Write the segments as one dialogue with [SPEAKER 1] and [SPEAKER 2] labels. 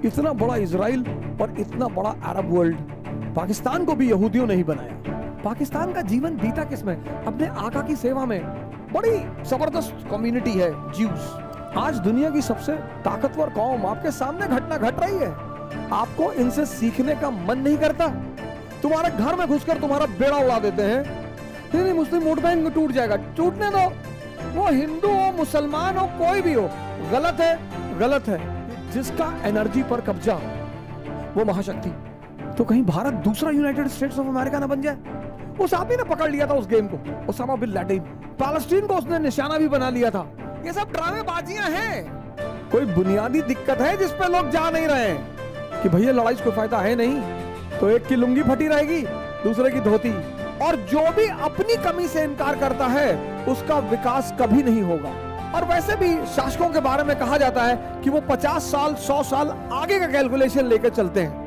[SPEAKER 1] इतना बड़ा इजराइल और इतना बड़ा अरब वर्ल्ड, पाकिस्तान को भी यहूदियों ने ही बनाया। पाकिस्तान का जीवन बीता किसमें? अपने आका की सेवा में। बड़ी जबरदस्त कम्युनिटी है ज्यूस। आज दुनिया की सबसे ताकतवर कौम आपके सामने घटना घट रही है। आपको इनसे सीखने का मन नहीं करता? तुम्हारे घर में घुसकर तुम्हारा बेड़ा उड़ा देते हैं। नहीं, मुस्लिम वोट बैंक टूट जाएगा, टूटने दो। वो हिंदू हो, मुसलमान हो, कोई भी हो, गलत है, गलत है। जिसका एनर्जी पर कब्जा वो महाशक्ति। तो कहीं भारत दूसरा यूनाइटेड स्टेट्स ऑफ अमेरिका ना बन जाए। उस आदमी ने पकड़ लिया था उस गेम को, ओसामा बिन लादेन। पैलेस्टीन को उसने निशाना भी बना लिया था। ये सब ड्रामेबाजियां हैं। कोई बुनियादी दिक्कत है जिस पे लोग जा नहीं रहे हैं कि भैया लड़ाई से कोई फायदा है नहीं। तो एक की लुंगी फटी रहेगी, दूसरे की धोती। और जो भी अपनी कमी से इनकार करता है उसका विकास कभी नहीं होगा। और वैसे भी शासकों के बारे में कहा जाता है कि वो 50 साल 100 साल आगे का कैलकुलेशन लेकर चलते हैं।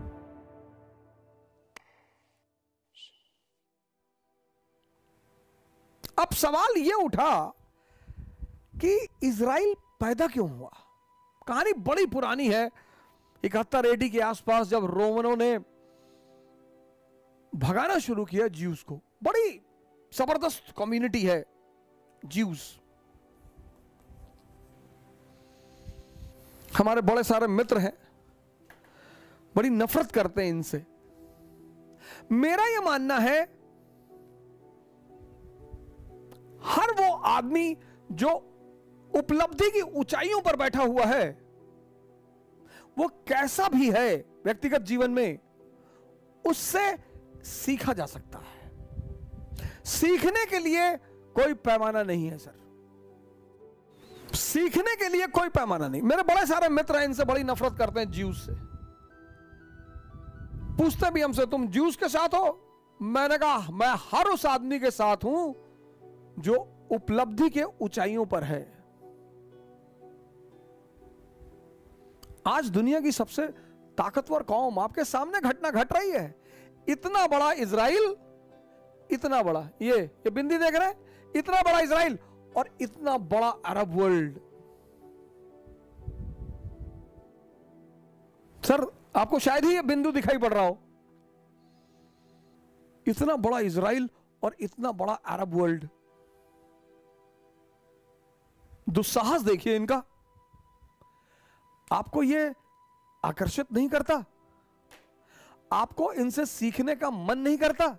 [SPEAKER 1] अब सवाल ये उठा कि इजराइल पैदा क्यों हुआ। कहानी बड़ी पुरानी है। 71 AD के आसपास जब रोमनों ने भगाना शुरू किया ज्यूस को। बड़ी जबरदस्त कम्युनिटी है ज्यूस। हमारे बड़े सारे मित्र हैं, बड़ी नफरत करते हैं इनसे। मेरा यह मानना है हर वो आदमी जो उपलब्धि की ऊंचाइयों पर बैठा हुआ है, वो कैसा भी है व्यक्तिगत जीवन में, उससे सीखा जा सकता है। सीखने के लिए कोई पैमाना नहीं है सर। सीखने के लिए कोई पैमाना नहीं। मेरे बड़े सारे मित्र हैं, इनसे बड़ी नफरत करते हैं ज्यूस से। पूछते भी हमसे, तुम ज्यूस के साथ हो? मैंने कहा मैं हर उस आदमी के साथ हूं जो उपलब्धि के ऊंचाइयों पर है। आज दुनिया की सबसे ताकतवर कौम आपके सामने घटना घट रही है। इतना बड़ा इजराइल, इतना बड़ा ये बिंदी देख रहे हैं, इतना बड़ा इजराइल और इतना बड़ा अरब वर्ल्ड। सर आपको शायद ही ये बिंदु दिखाई पड़ रहा हो। इतना बड़ा इजराइल और इतना बड़ा अरब वर्ल्ड। दुस्साहस देखिए इनका। आपको ये आकर्षित नहीं करता? आपको इनसे सीखने का मन नहीं करता?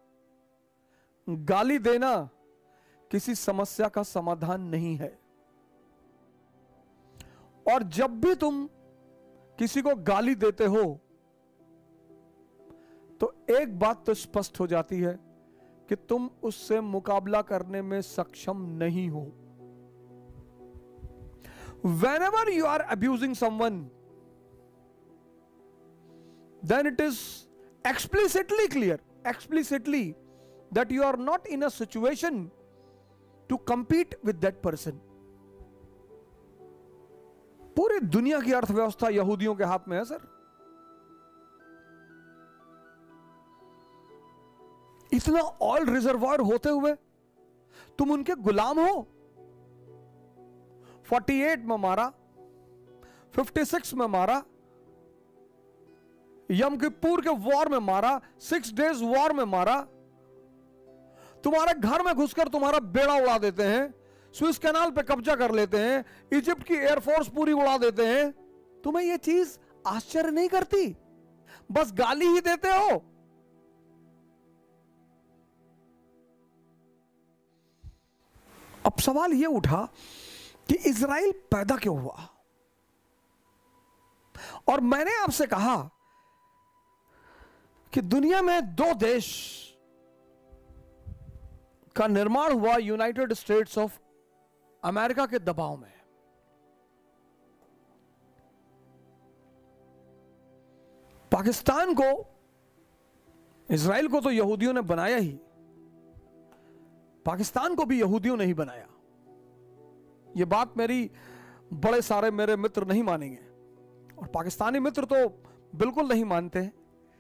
[SPEAKER 1] गाली देना किसी समस्या का समाधान नहीं है। और जब भी तुम किसी को गाली देते हो तो एक बात तो स्पष्ट हो जाती है कि तुम उससे मुकाबला करने में सक्षम नहीं हो। Whenever you are abusing someone, then it is explicitly clear, that you are not in a situation to compete with that person. पूरी दुनिया की अर्थव्यवस्था यहूदियों के हाथ में है सर। इतना ऑयल रिजर्वायर होते हुए तुम उनके गुलाम हो। 48 में मारा, 56 में मारा, यम किप्पुर के वॉर में मारा, 6 डेज वॉर में मारा। तुम्हारे घर में घुसकर तुम्हारा बेड़ा उड़ा देते हैं, स्विस कैनाल पे कब्जा कर लेते हैं, इजिप्ट की एयरफोर्स पूरी उड़ा देते हैं। तुम्हें यह चीज आश्चर्य नहीं करती? बस गाली ही देते हो। अब सवाल यह उठा कि इजराइल पैदा क्यों हुआ। और मैंने आपसे कहा कि दुनिया में 2 देश का निर्माण हुआ यूनाइटेड स्टेट्स ऑफ अमेरिका के दबाव में। पाकिस्तान को, इजराइल को तो यहूदियों ने बनाया ही, पाकिस्तान को भी यहूदियों ने ही बनाया। ये बात मेरी बड़े सारे मेरे मित्र नहीं मानेंगे, और पाकिस्तानी मित्र तो बिल्कुल नहीं मानते हैं।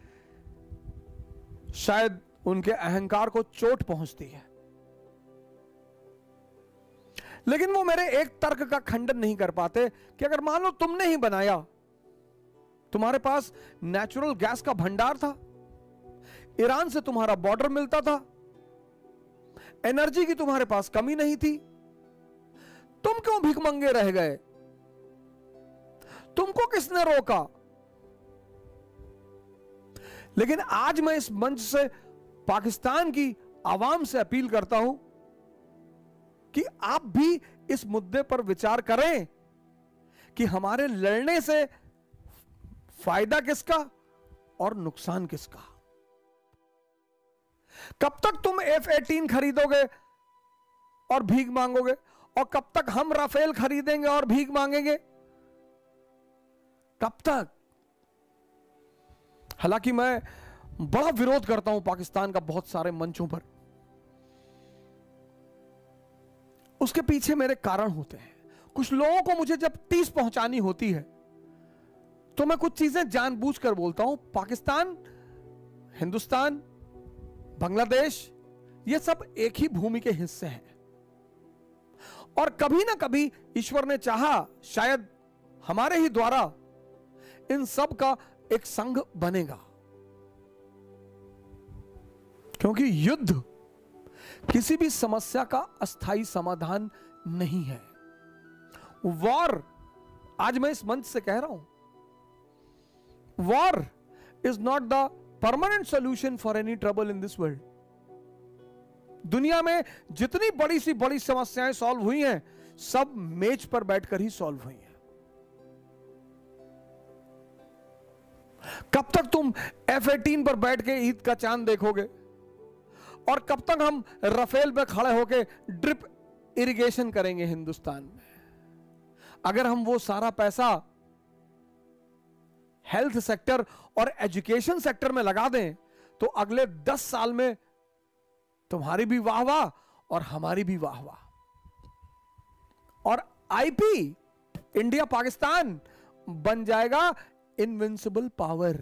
[SPEAKER 1] शायद उनके अहंकार को चोट पहुंचती है, लेकिन वो मेरे एक तर्क का खंडन नहीं कर पाते कि अगर मान लो तुमने ही बनाया तुम्हारे पास नेचुरल गैस का भंडार था, ईरान से तुम्हारा बॉर्डर मिलता था, एनर्जी की तुम्हारे पास कमी नहीं थी। तुम क्यों भिखमंगे रह गए? तुमको किसने रोका? लेकिन आज मैं इस मंच से पाकिस्तान की आवाम से अपील करता हूं कि आप भी इस मुद्दे पर विचार करें कि हमारे लड़ने से फायदा किसका और नुकसान किसका। कब तक तुम F-18 खरीदोगे और भीख मांगोगे, और कब तक हम राफेल खरीदेंगे और भीख मांगेंगे? कब तक? हालांकि मैं बड़ा विरोध करता हूं पाकिस्तान का बहुत सारे मंचों पर, उसके पीछे मेरे कारण होते हैं। कुछ लोगों को मुझे जब टीस पहुंचानी होती है तो मैं कुछ चीजें जानबूझकर बोलता हूं। पाकिस्तान, हिंदुस्तान, बांग्लादेश, ये सब एक ही भूमि के हिस्से हैं, और कभी ना कभी ईश्वर ने चाहा, शायद हमारे ही द्वारा इन सब का एक संघ बनेगा। क्योंकि युद्ध किसी भी समस्या का अस्थायी समाधान नहीं है। वॉर, आज मैं इस मंच से कह रहा हूं, war is not the permanent solution for any trouble in this world. दुनिया में जितनी बड़ी सी बड़ी समस्याएं सॉल्व हुई हैं, सब मेज पर बैठकर ही सॉल्व हुई हैं। कब तक तुम F-18 पर बैठ के ईद का चांद देखोगे, और कब तक हम राफेल पे खड़े होके ड्रिप इरिगेशन करेंगे हिंदुस्तान में? अगर हम वो सारा पैसा हेल्थ सेक्टर और एजुकेशन सेक्टर में लगा दें तो अगले 10 साल में तुम्हारी भी वाह वाह और हमारी भी वाह वाह। और IP, इंडिया पाकिस्तान बन जाएगा इनविंसिबल पावर।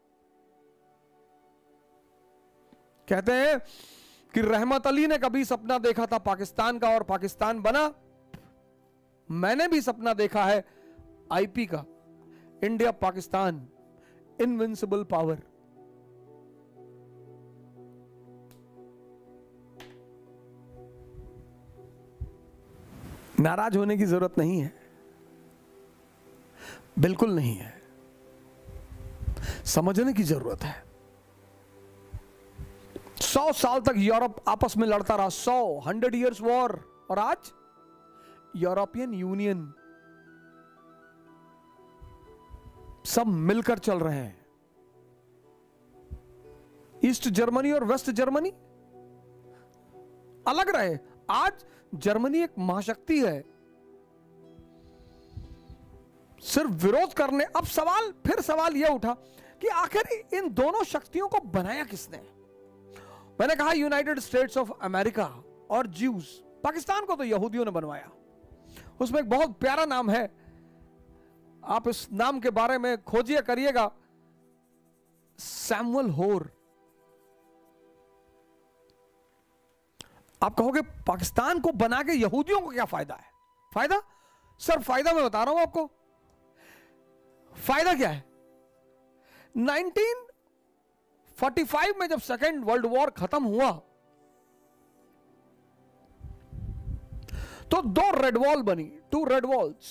[SPEAKER 1] कहते हैं कि रहमत अली ने कभी सपना देखा था पाकिस्तान का और पाकिस्तान बना। मैंने भी सपना देखा है IP का, इंडिया पाकिस्तान इनविंसिबल पावर। नाराज होने की जरूरत नहीं है, बिल्कुल नहीं है। समझने की जरूरत है। 100 साल तक यूरोप आपस में लड़ता रहा, 100 इयर्स वॉर, और आज यूरोपियन यूनियन सब मिलकर चल रहे हैं। ईस्ट जर्मनी और वेस्ट जर्मनी अलग रहे, आज जर्मनी एक महाशक्ति है। सिर्फ विरोध करने, अब फिर सवाल यह उठा कि आखिर इन दोनों शक्तियों को बनाया किसने? मैंने कहा यूनाइटेड स्टेट्स ऑफ अमेरिका और ज्यूज। पाकिस्तान को तो यहूदियों ने बनवाया। उसमें एक बहुत प्यारा नाम है, आप इस नाम के बारे में खोजिए, करिएगा, सैमुअल होर। आप कहोगे पाकिस्तान को बना के यहूदियों को क्या फायदा है? फायदा सर, फायदा मैं बता रहा हूं आपको। फायदा क्या है? 1945 में जब सेकेंड वर्ल्ड वॉर खत्म हुआ तो 2 रेड वॉल बनी, 2 रेड वॉल्स,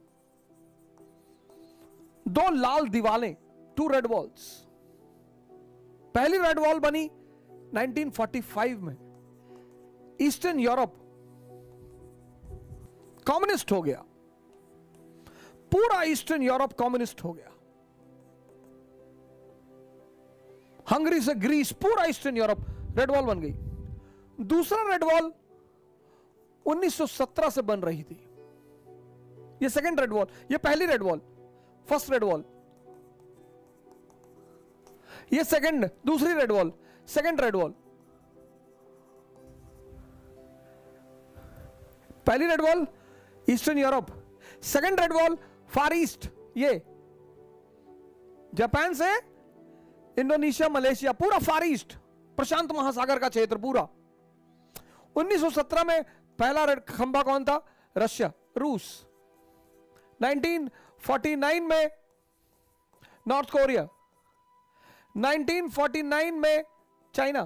[SPEAKER 1] 2 लाल दीवालें, 2 रेड वॉल्स। पहली रेड वॉल बनी 1945 में। ईस्टर्न यूरोप कम्युनिस्ट हो गया, पूरा ईस्टर्न यूरोप कम्युनिस्ट हो गया। हंगरी से ग्रीस, पूरा ईस्टर्न यूरोप रेड वॉल बन गई। दूसरा रेड वॉल 1917 से बन रही थी। ये सेकंड रेड वॉल, ये पहली red wall, first red wall, ये सेकंड, दूसरी red wall, second red wall, पहली red wall eastern Europe, second red wall far east, ये जापान से इंडोनेशिया, मलेशिया, पूरा फार ईस्ट, प्रशांत महासागर का क्षेत्र पूरा। 1917 में पहला रेड खंबा कौन था? रशिया, रूस। 1949 में नॉर्थ कोरिया। 1949 में चाइना।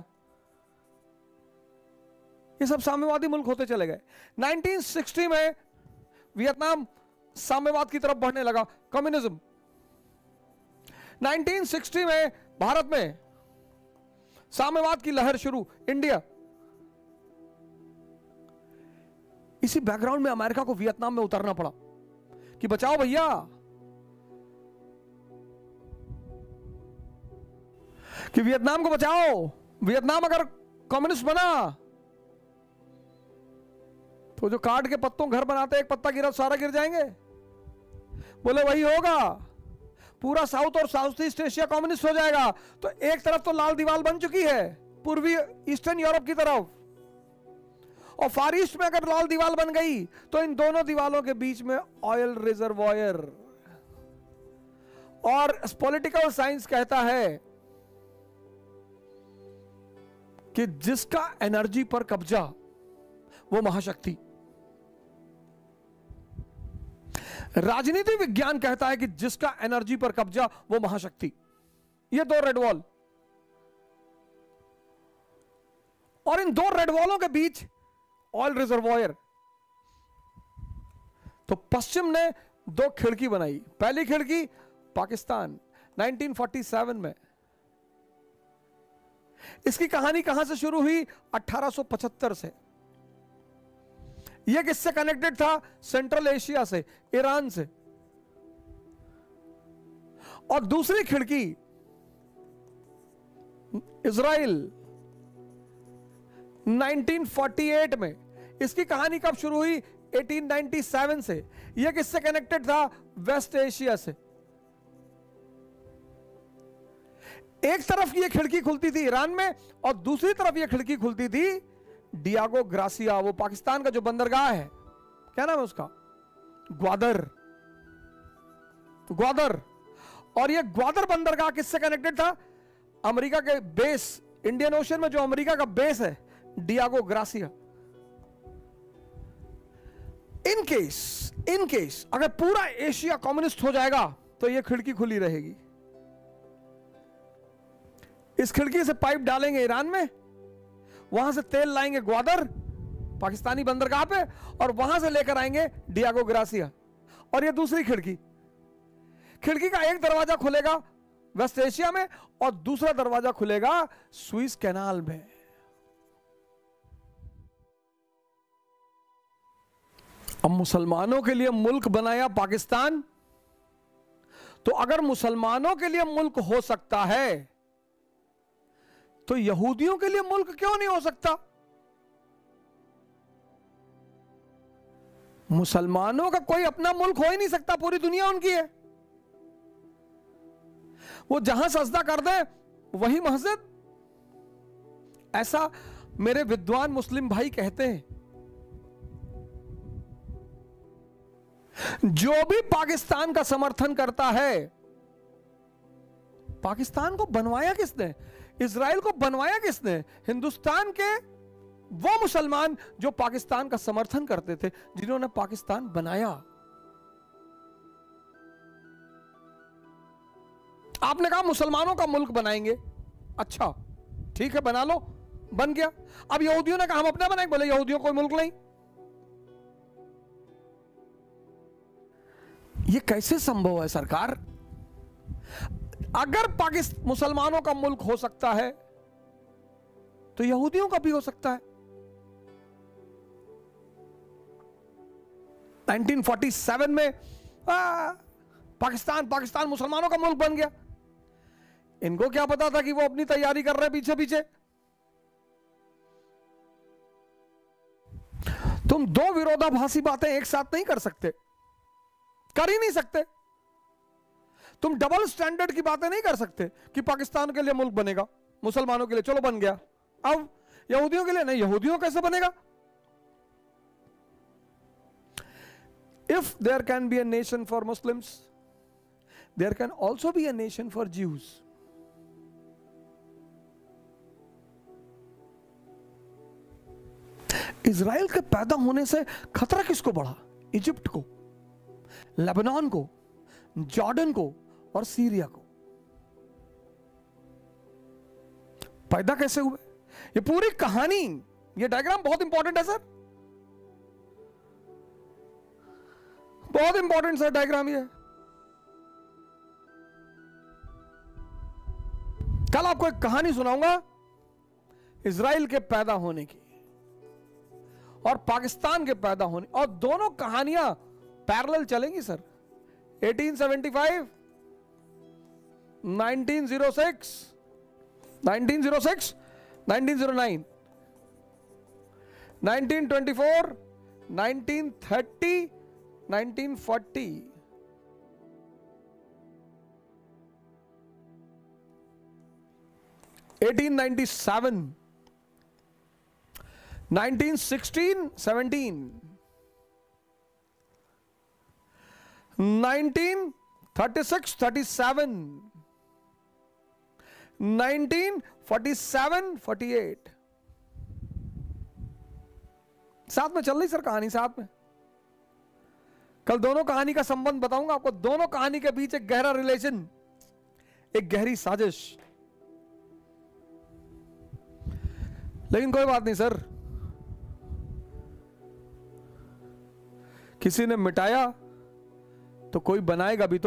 [SPEAKER 1] ये सब साम्यवादी मुल्क होते चले गए। 1960 में वियतनाम साम्यवाद की तरफ बढ़ने लगा, कम्युनिज्म। 1960 में भारत में साम्यवाद की लहर शुरू, इंडिया। इसी बैकग्राउंड में अमेरिका को वियतनाम में उतरना पड़ा कि बचाओ भैया, कि वियतनाम को बचाओ। वियतनाम अगर कम्युनिस्ट बना तो जो काट के पत्तों घर बनाते, एक पत्ता गिरा सारा गिर जाएंगे। बोले वही होगा, पूरा साउथ और साउथ ईस्ट एशिया कम्युनिस्ट हो जाएगा। तो एक तरफ तो लाल दीवार बन चुकी है, पूर्वी ईस्टर्न यूरोप की तरफ, और फार ईस्ट में अगर लाल दीवार बन गई तो इन दोनों दीवारों के बीच में ऑयल रिजर्वॉयर। और पॉलिटिकल साइंस कहता है कि जिसका एनर्जी पर कब्जा वो महाशक्ति। राजनीति विज्ञान कहता है कि जिसका एनर्जी पर कब्जा वो महाशक्ति। ये दो रेड वॉल, और इन दो रेड वॉलों के बीच ऑयल रिजर्वॉयर। तो पश्चिम ने दो खिड़की बनाई। पहली खिड़की पाकिस्तान 1947 में। इसकी कहानी कहां से शुरू हुई? 1875 से। यह किससे कनेक्टेड था? सेंट्रल एशिया से, ईरान से। और दूसरी खिड़की इजराइल 1948 में। इसकी कहानी कब शुरू हुई? 1897 से। यह किससे कनेक्टेड था? वेस्ट एशिया से। एक तरफ ये खिड़की खुलती थी ईरान में, और दूसरी तरफ ये खिड़की खुलती थी डियागो ग्रासिया, वो पाकिस्तान का जो बंदरगाह है, क्या नाम है उसका? ग्वादर। ग्वादर। और ये ग्वादर बंदरगाह किससे कनेक्टेड था? अमेरिका के बेस, इंडियन ओशन में जो अमेरिका का बेस है, डियागो ग्रासिया। इन केस अगर पूरा एशिया कम्युनिस्ट हो जाएगा तो ये खिड़की खुली रहेगी। इस खिड़की से पाइप डालेंगे ईरान में, वहां से तेल लाएंगे ग्वादर पाकिस्तानी बंदरगाह पे, और वहां से लेकर आएंगे डियागो ग्रासिया। और ये दूसरी खिड़की का एक दरवाजा खुलेगा वेस्ट एशिया में, और दूसरा दरवाजा खुलेगा सुइस कैनाल में। अब मुसलमानों के लिए मुल्क बनाया पाकिस्तान। तो अगर मुसलमानों के लिए मुल्क हो सकता है तो यहूदियों के लिए मुल्क क्यों नहीं हो सकता? मुसलमानों का कोई अपना मुल्क हो ही नहीं सकता, पूरी दुनिया उनकी है। वो जहां सजदा कर दे वही मस्जिद। ऐसा मेरे विद्वान मुस्लिम भाई कहते हैं। जो भी पाकिस्तान का समर्थन करता है, पाकिस्तान को बनवाया किसने? इजराइल को बनवाया किसने? हिंदुस्तान के वो मुसलमान जो पाकिस्तान का समर्थन करते थे, जिन्होंने पाकिस्तान बनाया। आपने कहा मुसलमानों का मुल्क बनाएंगे, अच्छा ठीक है बना लो, बन गया। अब यहूदियों ने कहा हम अपना बनाएंगे, बोले यहूदियों को मुल्क नहीं। ये कैसे संभव है सरकार? अगर पाकिस्तान मुसलमानों का मुल्क हो सकता है तो यहूदियों का भी हो सकता है। 1947 में पाकिस्तान मुसलमानों का मुल्क बन गया। इनको क्या पता था कि वो अपनी तैयारी कर रहे हैं पीछे पीछे। तुम दो विरोधाभासी बातें एक साथ नहीं कर सकते, कर ही नहीं सकते। तुम डबल स्टैंडर्ड की बातें नहीं कर सकते कि पाकिस्तान के लिए मुल्क बनेगा, मुसलमानों के लिए चलो बन गया, अब यहूदियों के लिए नहीं। यहूदियों कैसे बनेगा? If there can be a nation for Muslims, there can also be a nation for Jews. Israel के पैदा होने से खतरा किसको बढ़ा? इजिप्ट को, लेबनान को, जॉर्डन को और सीरिया को। पैदा कैसे हुए, ये पूरी कहानी, ये डायग्राम बहुत इंपॉर्टेंट है सर, बहुत इंपॉर्टेंट सर डायग्राम ये। कल आपको एक कहानी सुनाऊंगा इजराइल के पैदा होने की और पाकिस्तान के पैदा होने, और दोनों कहानियां पैरेलल चलेंगी सर। 1875, 1906, 1906, 1909, 1924, 1930, 1940, 1897, 1916, 17, 1936, 37, 1947, 48। साथ में चल रही सर कहानी, साथ में। कल दोनों कहानी का संबंध बताऊंगा आपको, दोनों कहानी के बीच एक गहरा रिलेशन, एक गहरी साजिश। लेकिन कोई बात नहीं सर, किसी ने मिटाया तो कोई बनाएगा भी तो,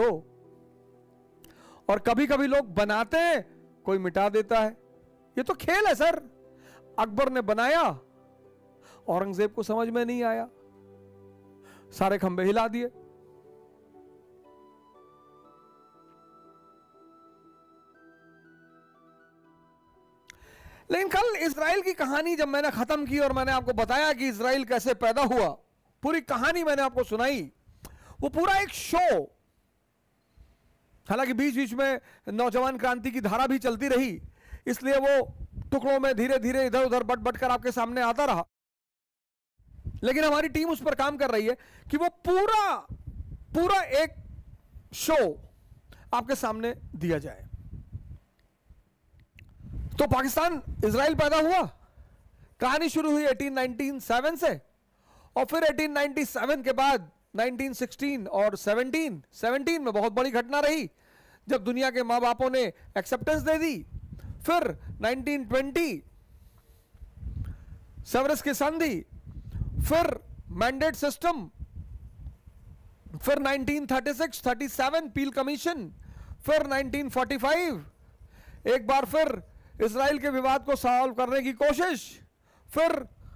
[SPEAKER 1] और कभी कभी लोग बनाते हैं, कोई मिटा देता है। ये तो खेल है सर। अकबर ने बनाया, औरंगजेब को समझ में नहीं आया, सारे खंबे हिला दिए। लेकिन कल इजराइल की कहानी जब मैंने खत्म की और मैंने आपको बताया कि इजराइल कैसे पैदा हुआ, पूरी कहानी मैंने आपको सुनाई, वो पूरा एक शो। हालांकि बीच बीच में नौजवान क्रांति की धारा भी चलती रही, इसलिए वो टुकड़ों में धीरे धीरे इधर उधर बट बट कर आपके सामने आता रहा। लेकिन हमारी टीम उस पर काम कर रही है कि वो पूरा एक शो आपके सामने दिया जाए। तो पाकिस्तान, इजराइल पैदा हुआ, कहानी शुरू हुई 1897 से, और फिर 1897 के बाद 1916 और 17 में बहुत बड़ी घटना रही जब दुनिया के मां बापों ने एक्सेप्टेंस दे दी। फिर 1920 सेवर्स की संधि, फिर मैंडेट सिस्टम, फिर 1936-37 पील कमीशन, फिर 1945 एक बार फिर इजराइल के विवाद को सॉल्व करने की कोशिश, फिर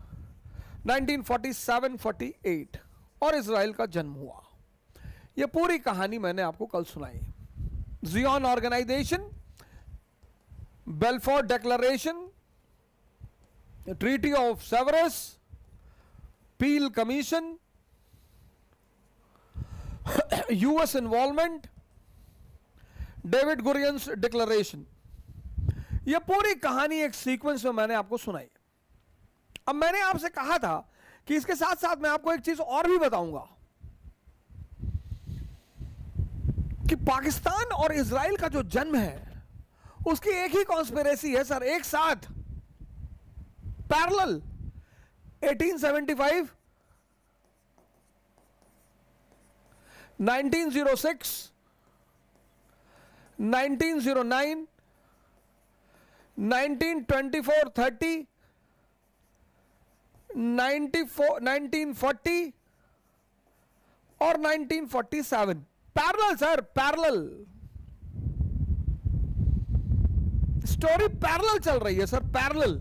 [SPEAKER 1] 1947-48 और इजराइल का जन्म हुआ। यह पूरी कहानी मैंने आपको कल सुनाई। Zion organization, Balfour declaration, treaty of Sevres, Peel commission, US involvement, David Gurion's declaration, यह पूरी कहानी एक सीक्वेंस में मैंने आपको सुनाई। अब मैंने आपसे कहा था कि इसके साथ साथ मैं आपको एक चीज और भी बताऊंगा कि पाकिस्तान और इजराइल का जो जन्म है उसकी एक ही कॉन्स्पिरेसी है सर, एक साथ पैरेलल। 1875, 1906, 1909, 1924-30, 1940 और 1947। Parallel sir, parallel story, parallel चल रही है सर, पैरेलल।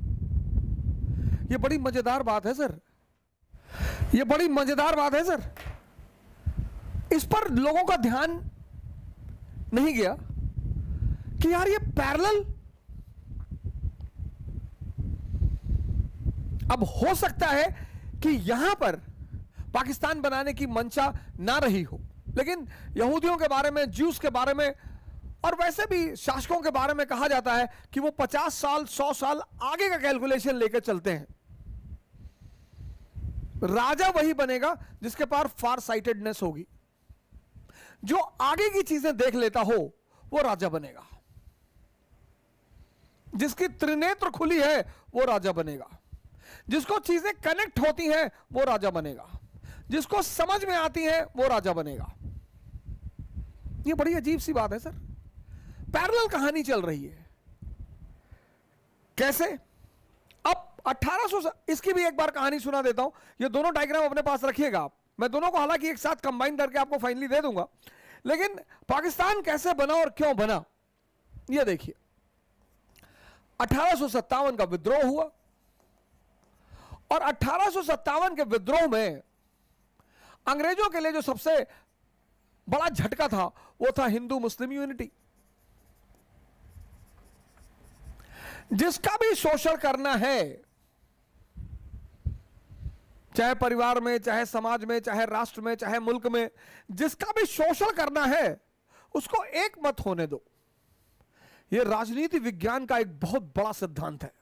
[SPEAKER 1] ये बड़ी मजेदार बात है सर, ये बड़ी मजेदार बात है सर। इस पर लोगों का ध्यान नहीं गया कि यार ये पैरेलल, अब हो सकता है कि यहां पर पाकिस्तान बनाने की मंशा ना रही हो, लेकिन यहूदियों के बारे में, ज्यूस के बारे में और वैसे भी शासकों के बारे में कहा जाता है कि वो 50 साल 100 साल आगे का कैलकुलेशन लेकर चलते हैं। राजा वही बनेगा जिसके पास फार साइटेडनेस होगी, जो आगे की चीजें देख लेता हो वो राजा बनेगा, जिसकी त्रिनेत्र खुली है वो राजा बनेगा, जिसको चीजें कनेक्ट होती हैं वो राजा बनेगा, जिसको समझ में आती है वो राजा बनेगा। ये बड़ी अजीब सी बात है सर, पैरेलल कहानी चल रही है। कैसे? अब 1800, इसकी भी एक बार कहानी सुना देता हूं। ये दोनों डायग्राम अपने पास रखिएगा आप, मैं दोनों को हालांकि एक साथ कंबाइन करके आपको फाइनली दे दूंगा, लेकिन पाकिस्तान कैसे बना और क्यों बना ये देखिए। 1857 का विद्रोह हुआ और 1857 के विद्रोह में अंग्रेजों के लिए जो सबसे बड़ा झटका था वो था हिंदू मुस्लिम यूनिटी। जिसका भी शोषण करना है, चाहे परिवार में, चाहे समाज में, चाहे राष्ट्र में, चाहे मुल्क में, जिसका भी शोषण करना है उसको एक मत होने दो। यह राजनीति विज्ञान का एक बहुत बड़ा सिद्धांत है।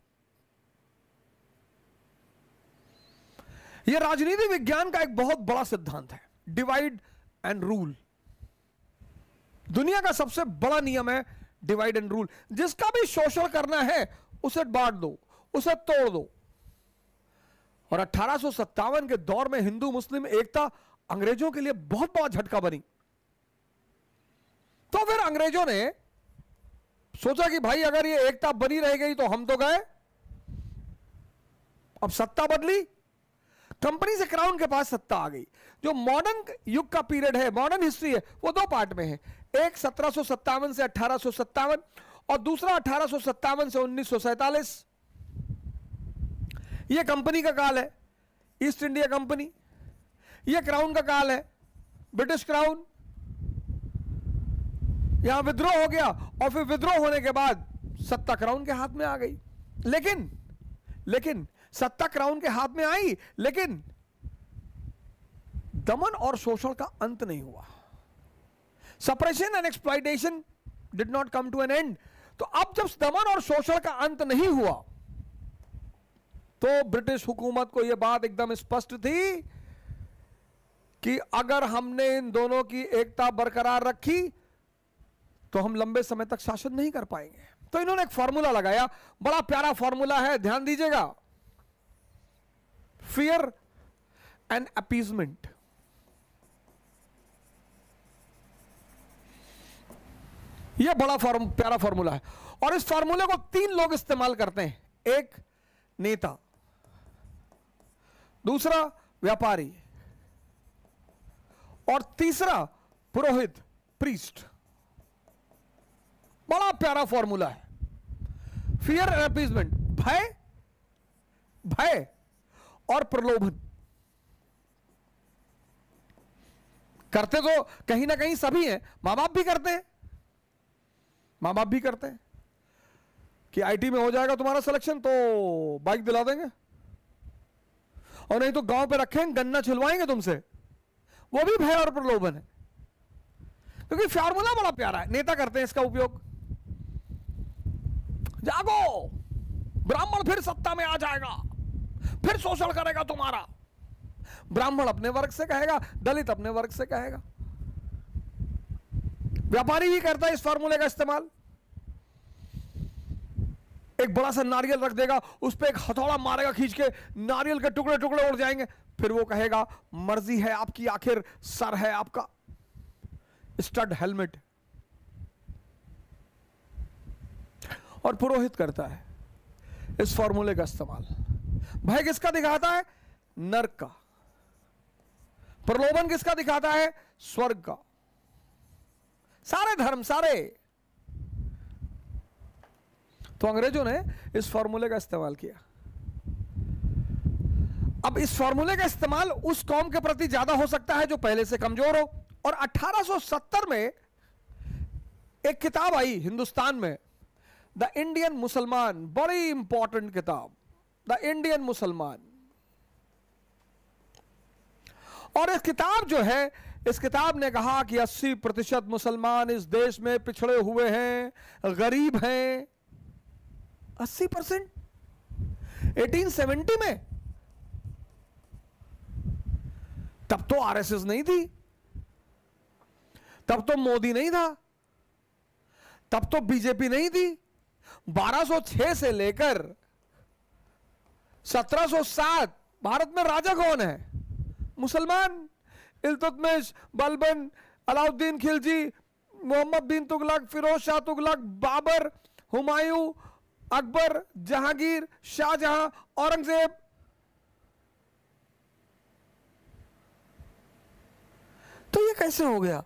[SPEAKER 1] यह राजनीति विज्ञान का एक बहुत बड़ा सिद्धांत है, डिवाइड एंड रूल। दुनिया का सबसे बड़ा नियम है डिवाइड एंड रूल। जिसका भी शोषण करना है उसे बांट दो, उसे तोड़ दो। और 1857 के दौर में हिंदू मुस्लिम एकता अंग्रेजों के लिए बहुत बड़ा झटका बनी। तो फिर अंग्रेजों ने सोचा कि भाई अगर ये एकता बनी रह गई तो हम तो गए। अब सत्ता बदली, कंपनी से क्राउन के पास सत्ता आ गई। जो मॉडर्न युग का पीरियड है, मॉडर्न हिस्ट्री है, वो दो पार्ट में है। एक 1757 से 1857 और दूसरा 1857 से 1947। यह कंपनी का काल है, ईस्ट इंडिया कंपनी। यह क्राउन का काल है, ब्रिटिश क्राउन। यहां विद्रोह हो गया और फिर विद्रोह होने के बाद सत्ता क्राउन के हाथ में आ गई। लेकिन सत्ता क्राउन के हाथ में आई, लेकिन दमन और शोषण का अंत नहीं हुआ। Suppression and exploitation did not come to an end. तो अब जब दमन और शोषण का अंत नहीं हुआ तो ब्रिटिश हुकूमत को यह बात एकदम स्पष्ट थी कि अगर हमने इन दोनों की एकता बरकरार रखी तो हम लंबे समय तक शासन नहीं कर पाएंगे। तो इन्होंने एक फॉर्मूला लगाया, बड़ा प्यारा फॉर्मूला है, ध्यान दीजिएगा। Fear and appeasement. यह बड़ा प्यारा फॉर्मूला है और इस फॉर्मूले को 3 लोग इस्तेमाल करते हैं। एक नेता, दूसरा व्यापारी और तीसरा पुरोहित, प्रीस्ट। बड़ा प्यारा फॉर्मूला है। फियर एंड अपीजमेंट, भय और प्रलोभन। करते तो कहीं ना कहीं सभी हैं, मां बाप भी करते हैं। मां बाप भी करते हैं कि आईटी में हो जाएगा तुम्हारा सिलेक्शन तो बाइक दिला देंगे, और नहीं तो गांव पे रखेंगे, गन्ना छिलवाएंगे तुमसे। वो भी भय और प्रलोभन है, क्योंकि फॉर्मूला बड़ा प्यारा है। नेता करते हैं इसका उपयोग। जागो, ब्राह्मण फिर सत्ता में आ जाएगा, फिर शोषण करेगा तुम्हारा। ब्राह्मण अपने वर्ग से कहेगा, दलित अपने वर्ग से कहेगा। व्यापारी भी करता है इस फॉर्मूले का इस्तेमाल। एक बड़ा सा नारियल रख देगा, उस पर एक हथौड़ा मारेगा खींच के, नारियल के टुकड़े टुकड़े उड़ जाएंगे। फिर वो कहेगा मर्जी है आपकी, आखिर सर है आपका। Stud helmet. और पुरोहित करता है इस फॉर्मूले का इस्तेमाल। भय किसका दिखाता है? नरक का। प्रलोभन किसका दिखाता है? स्वर्ग का। सारे धर्म, सारे। तो अंग्रेजों ने इस फॉर्मूले का इस्तेमाल किया। अब इस फॉर्मूले का इस्तेमाल उस कौम के प्रति ज्यादा हो सकता है जो पहले से कमजोर हो। और 1870 में एक किताब आई हिंदुस्तान में, द इंडियन मुसलमान। बड़ी इंपॉर्टेंट किताब, द इंडियन मुसलमान। और इस किताब जो है, इस किताब ने कहा कि 80% मुसलमान इस देश में पिछड़े हुए हैं, गरीब हैं। 80%? 1870 में तब तो आरएसएस नहीं थी, तब तो मोदी नहीं था, तब तो बीजेपी नहीं थी। 1206 से लेकर 1707 भारत में राजा कौन है? मुसलमान। इल्तुतमिश, बलबन, अलाउद्दीन खिलजी, मोहम्मद बिन तुगलक, फिरोज शाह तुगलक, बाबर, हुमायूं, अकबर, जहांगीर, शाहजहां, औरंगजेब। तो ये कैसे हो गया?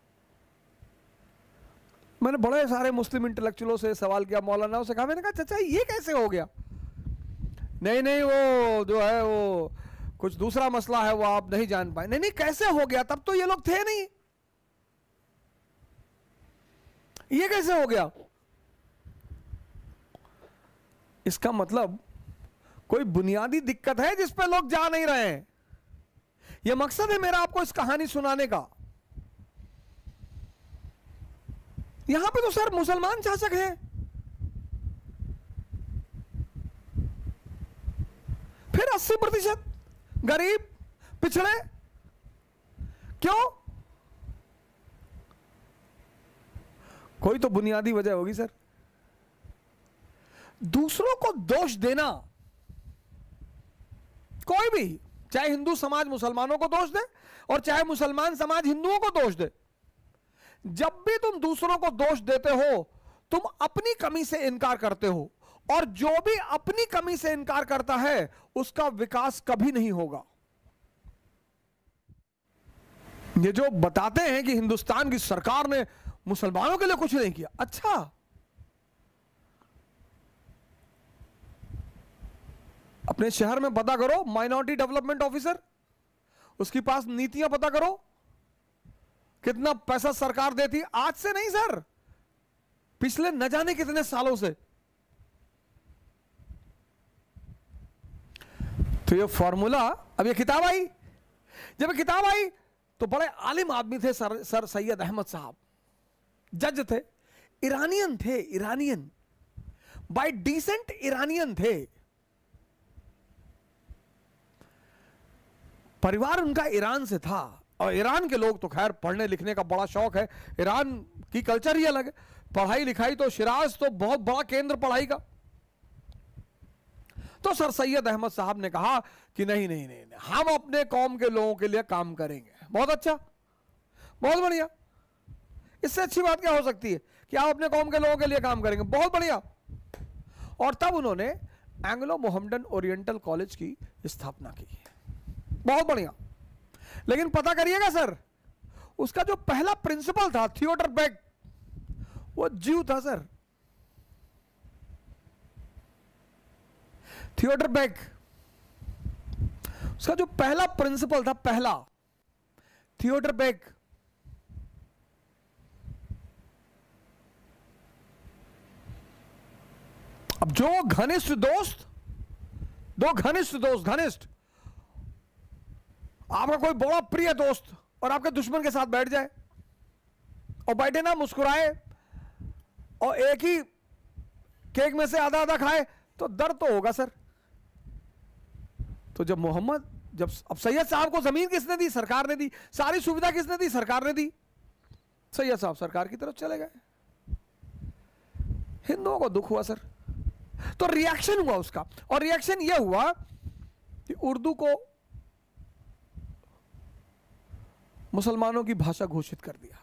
[SPEAKER 1] मैंने बड़े सारे मुस्लिम इंटेलेक्चुअलों से सवाल किया, मौलानाओं से कहा, मैंने कहा चाचा ये कैसे हो गया? नहीं नहीं, वो जो है वो कुछ दूसरा मसला है, वो आप नहीं जान पाए। नहीं नहीं, कैसे हो गया? तब तो ये लोग थे नहीं, ये कैसे हो गया? इसका मतलब कोई बुनियादी दिक्कत है जिस पे लोग जा नहीं रहे हैं। यह मकसद है मेरा आपको इस कहानी सुनाने का। यहां पे तो सर मुसलमान शासक हैं, फिर 80% गरीब, पिछड़े, क्यों? कोई तो बुनियादी वजह होगी सर। दूसरों को दोष देना, कोई भी, चाहे हिंदू समाज मुसलमानों को दोष दे और चाहे मुसलमान समाज हिंदुओं को दोष दे, जब भी तुम दूसरों को दोष देते हो तुम अपनी कमी से इनकार करते हो, और जो भी अपनी कमी से इनकार करता है उसका विकास कभी नहीं होगा। ये जो बताते हैं कि हिंदुस्तान की सरकार ने मुसलमानों के लिए कुछ नहीं किया, अच्छा, अपने शहर में पता करो, माइनॉरिटी डेवलपमेंट ऑफिसर, उसके पास नीतियां पता करो, कितना पैसा सरकार देती। आज से नहीं सर, पिछले न जाने कितने सालों से। तो ये फॉर्मूला, अब ये किताब आई, जब ये किताब आई तो बड़े आलिम आदमी थे सर सैयद अहमद साहब, जज थे, ईरानियन थे, ईरानियन, बाय डिसेंट ईरानियन थे, परिवार उनका ईरान से था, और ईरान के लोग तो खैर पढ़ने लिखने का बड़ा शौक है, ईरान की कल्चर ही अलग है, पढ़ाई लिखाई तो शिराज तो बहुत बड़ा केंद्र पढ़ाई का। तो सर सैयद अहमद साहब ने कहा कि नहीं नहीं नहीं, नहीं, हम अपने कौम के लोगों के लिए काम करेंगे। बहुत अच्छा, बहुत बढ़िया, इससे अच्छी बात क्या हो सकती है कि आप अपने कौम के लोगों के लिए काम करेंगे, बहुत बढ़िया। और तब उन्होंने एंग्लो मोहम्मडन ओरिएंटल कॉलेज की स्थापना की, बहुत बढ़िया। लेकिन पता करिएगा सर, उसका जो पहला प्रिंसिपल था थियोडर बेक, वो जीव था सर, थियोडर बेक, उसका जो पहला प्रिंसिपल था, पहला, थियोडर बेक। अब जो घनिष्ठ दोस्त, दो घनिष्ठ दोस्त, घनिष्ठ, आपका कोई बड़ा प्रिय दोस्त और आपके दुश्मन के साथ बैठ जाए और बैठे ना, मुस्कुराए और एक ही केक में से आधा आधा खाए, तो दर्द तो होगा सर। तो जब अब सैयद साहब को जमीन किसने दी? सरकार ने दी। सारी सुविधा किसने दी? सरकार ने दी। सैयद साहब सरकार की तरफ चले गए, हिंदुओं को दुख हुआ सर, तो रिएक्शन हुआ उसका, और रिएक्शन यह हुआ कि उर्दू को मुसलमानों की भाषा घोषित कर दिया।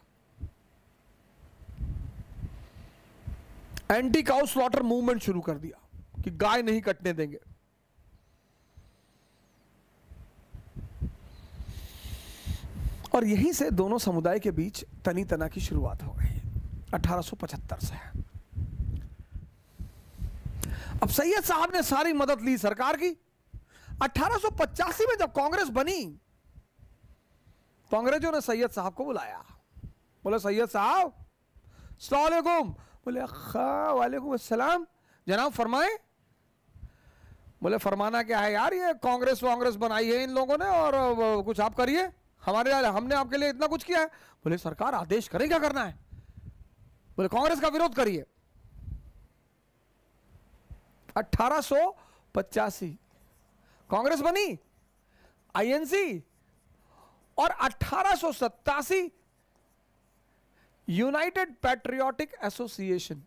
[SPEAKER 1] एंटी काउ स्लॉटर मूवमेंट शुरू कर दिया कि गाय नहीं कटने देंगे। और यहीं से दोनों समुदाय के बीच तनी तना की शुरुआत हो गई 1875 से। अब सैयद साहब ने सारी मदद ली सरकार की। 1885 में जब कांग्रेस बनी तो अंग्रेजों ने सैयद साहब को बुलाया, बोले सैयद साहब अस्सलाम वालेकुम। बोले वालेकुम अस्सलाम, जनाब फरमाए। बोले फरमाना क्या है यार, ये कांग्रेस बनाई है इन लोगों ने और कुछ आप करिए, हमने आपके लिए इतना कुछ किया है। बोले सरकार आदेश करें, क्या करना है? बोले कांग्रेस का विरोध करिए। 1885 कांग्रेस बनी, आईएनसी, और 1887 United Patriotic Association,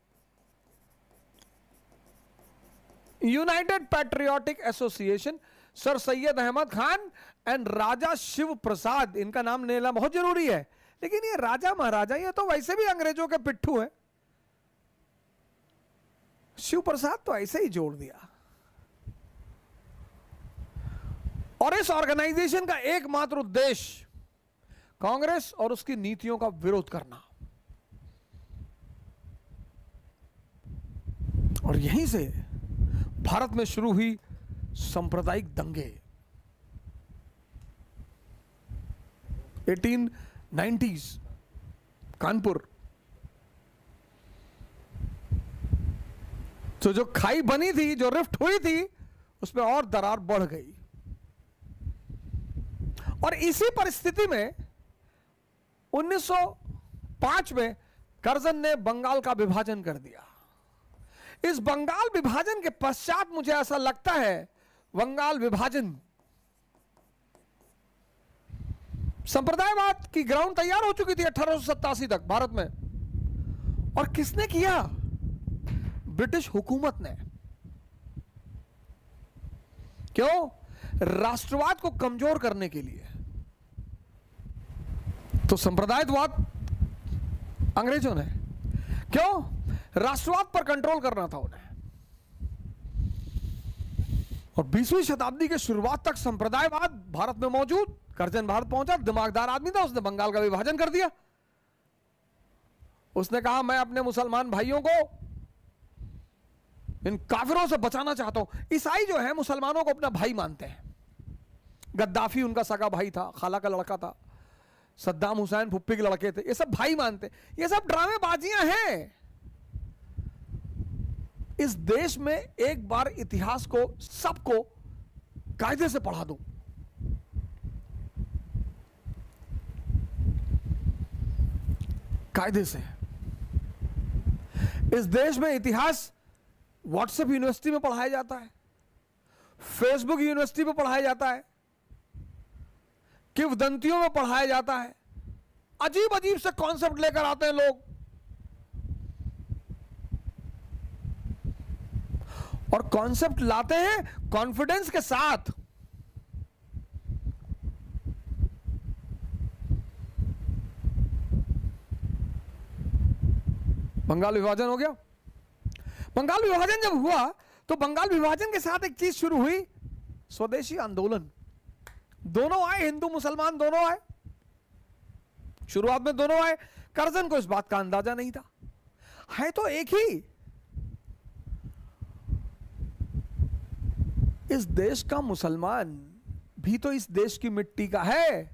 [SPEAKER 1] United Patriotic Association, sir Syed Ahmad Khan and Raja Shiv Prasad, इनका नाम लेना बहुत जरूरी है। लेकिन ये राजा महाराजा, ये तो वैसे भी अंग्रेजों के पिट्ठू हैं। शिव प्रसाद तो ऐसे ही जोड़ दिया। और इस ऑर्गेनाइजेशन का एकमात्र उद्देश्य कांग्रेस और उसकी नीतियों का विरोध करना। और यहीं से भारत में शुरू हुई सांप्रदायिक दंगे। 1890s कानपुर, तो जो खाई बनी थी, जो रिफ्ट हुई थी, उसमें और दरार बढ़ गई। और इसी परिस्थिति में 1905 में कर्जन ने बंगाल का विभाजन कर दिया। इस बंगाल विभाजन के पश्चात मुझे ऐसा लगता है बंगाल विभाजन संप्रदायवाद की ग्राउंड तैयार हो चुकी थी 1887 तक भारत में। और किसने किया? ब्रिटिश हुकूमत ने। क्यों? राष्ट्रवाद को कमजोर करने के लिए। तो संप्रदायवाद अंग्रेजों ने, क्यों? राष्ट्रवाद पर कंट्रोल करना था उन्हें। और 20वीं शताब्दी के शुरुआत तक संप्रदायवाद भारत में मौजूद। कर्जन भारत पहुंचा, दिमागदार आदमी था, उसने बंगाल का विभाजन कर दिया। उसने कहा मैं अपने मुसलमान भाइयों को इन काफिरों से बचाना चाहता हूं। ईसाई जो है मुसलमानों को अपना भाई मानते हैं। गद्दाफी उनका सगा भाई था, खाला का लड़का था। सद्दाम हुसैन फुप्पी के लड़के थे। ये सब भाई मानते। ये सब ड्रामेबाजियां हैं। इस देश में एक बार इतिहास को सबको कायदे से पढ़ा दो। कायदे से। इस देश में इतिहास व्हाट्सएप यूनिवर्सिटी में पढ़ाया जाता है, फेसबुक यूनिवर्सिटी में पढ़ाया जाता है, किंवदंतियों में पढ़ाया जाता है। अजीब अजीब से कॉन्सेप्ट लेकर आते हैं लोग। और कॉन्सेप्ट लाते हैं कॉन्फिडेंस के साथ। बंगाल विभाजन हो गया। बंगाल विभाजन जब हुआ तो बंगाल विभाजन के साथ एक चीज शुरू हुई, स्वदेशी आंदोलन। दोनों आए, हिंदू मुसलमान दोनों आए। शुरुआत में दोनों आए। कर्जन को इस बात का अंदाजा नहीं था। है तो एक ही। इस देश का मुसलमान भी तो इस देश की मिट्टी का है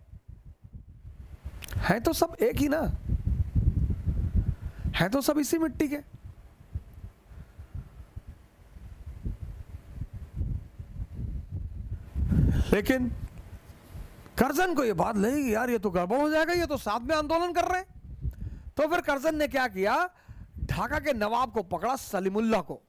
[SPEAKER 1] तो सब एक ही ना, है तो सब इसी मिट्टी के। लेकिन कर्जन को यह बात लगी, यार ये तो गड़बड़ हो जाएगा, ये तो साथ में आंदोलन कर रहे हैं। तो फिर कर्जन ने क्या किया? ढाका के नवाब को पकड़ा, सलीमुल्लाह को।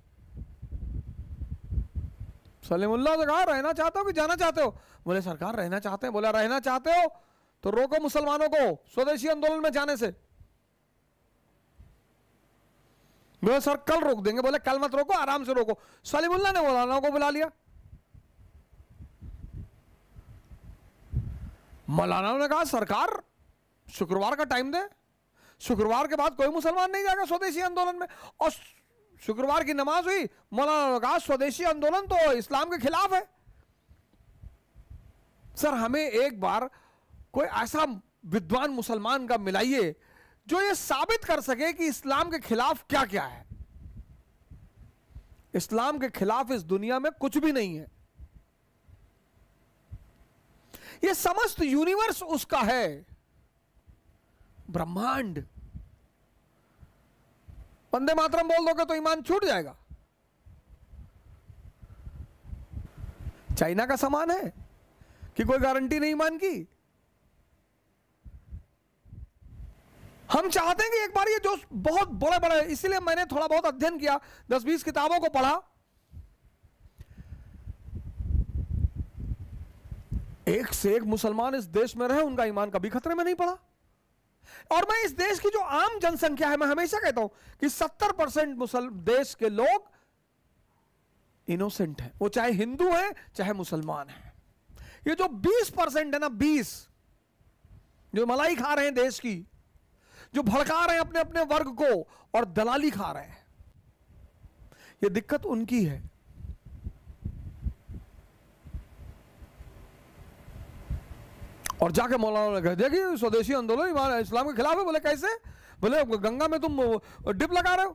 [SPEAKER 1] सलीमुल्लाह से कहा रहना चाहते हो कि जाना चाहते हो? बोले सरकार रहना चाहते हैं। बोला रहना चाहते हो तो रोको मुसलमानों को स्वदेशी आंदोलन में जाने से। बोले सर कल रोक देंगे। बोले कल मत रोको, आराम से रोको। सलीमुल्लाह ने मौलाना को बुला लिया। मौलाना ने कहा सरकार शुक्रवार का टाइम दे, शुक्रवार के बाद कोई मुसलमान नहीं जाएगा स्वदेशी आंदोलन में। और शुक्रवार की नमाज हुई, मौलाना ने कहा स्वदेशी आंदोलन तो इस्लाम के खिलाफ है। सर हमें एक बार कोई ऐसा विद्वान मुसलमान का मिलाइए जो ये साबित कर सके कि इस्लाम के खिलाफ क्या क्या है। इस्लाम के खिलाफ इस दुनिया में कुछ भी नहीं है। ये समस्त यूनिवर्स उसका है, ब्रह्मांड। वंदे मातरम बोल दोगे तो ईमान छूट जाएगा। चाइना का सामान है कि कोई गारंटी नहीं ईमान की। हम चाहते हैं कि एक बार ये जो बहुत बड़े बड़े, इसीलिए मैंने थोड़ा बहुत अध्ययन किया, 10-20 किताबों को पढ़ा। एक से एक मुसलमान इस देश में रहे, उनका ईमान कभी खतरे में नहीं पड़ा। और मैं इस देश की जो आम जनसंख्या है, मैं हमेशा कहता हूं कि 70% देश के लोग इनोसेंट हैं, वो चाहे हिंदू हैं चाहे मुसलमान हैं। ये जो 20% है ना, 20 जो मलाई खा रहे हैं देश की, जो भड़का रहे हैं अपने अपने वर्ग को और दलाली खा रहे हैं, ये दिक्कत उनकी है। और जाके मौलाना ने कह दिया कि स्वदेशी आंदोलन इस्लाम के खिलाफ है। बोले कैसे? बोले गंगा में तुम डिप लगा रहे हो।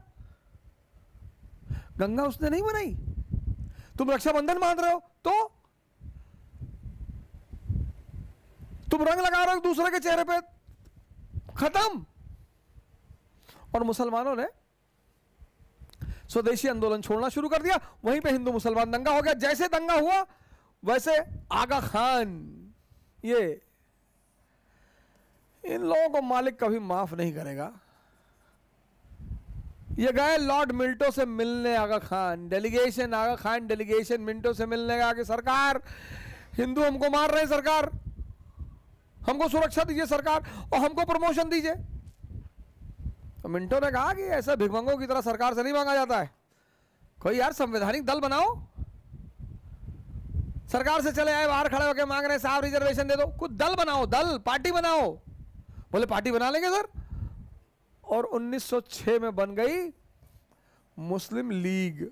[SPEAKER 1] गंगा उसने नहीं बनाई, तुम रक्षाबंधन बांध रहे हो तो तुम रंग लगा रहे हो दूसरे के चेहरे पे, खत्म। और मुसलमानों ने स्वदेशी आंदोलन छोड़ना शुरू कर दिया। वहीं पे हिंदू मुसलमान दंगा हो गया। जैसे दंगा हुआ वैसे आगा खान, ये इन लोगों को मालिक कभी माफ नहीं करेगा। ये गए लॉर्ड मिंटो से मिलने, Aga Khan delegation, Aga Khan delegation Minto से मिलने गया कि सरकार हिंदू हमको मार रहे हैं, सरकार हमको सुरक्षा दीजिए सरकार, और हमको प्रमोशन दीजिए। तो मिंटो ने कहा कि ऐसा भिखमंगों की तरह सरकार से नहीं मांगा जाता है, कोई यार संवैधानिक दल बनाओ। सरकार से चले आए बाहर खड़े होकर मांग रहे हैं साहब रिजर्वेशन दे दो, कुछ दल बनाओ, दल पार्टी बनाओ। बोले पार्टी बना लेंगे सर। और 1906 में बन गई मुस्लिम लीग।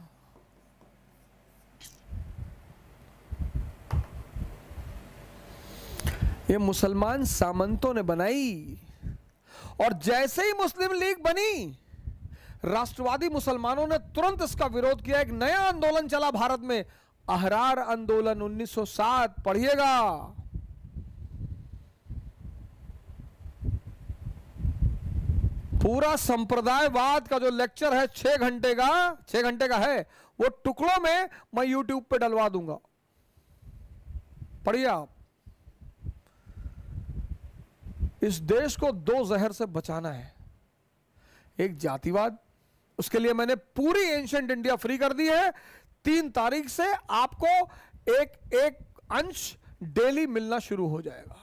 [SPEAKER 1] ये मुसलमान सामंतों ने बनाई। और जैसे ही मुस्लिम लीग बनी, राष्ट्रवादी मुसलमानों ने तुरंत इसका विरोध किया। एक नया आंदोलन चला भारत में, अहरार आंदोलन 1907। पढ़िएगा, पूरा संप्रदायवाद का जो लेक्चर है 6 घंटे का है, वो टुकड़ों में मैं यूट्यूब पे डलवा दूंगा, पढ़िए आप। इस देश को 2 जहर से बचाना है। एक जातिवाद, उसके लिए मैंने पूरी एंशिएंट इंडिया फ्री कर दी है। 3 तारीख से आपको एक अंश डेली मिलना शुरू हो जाएगा।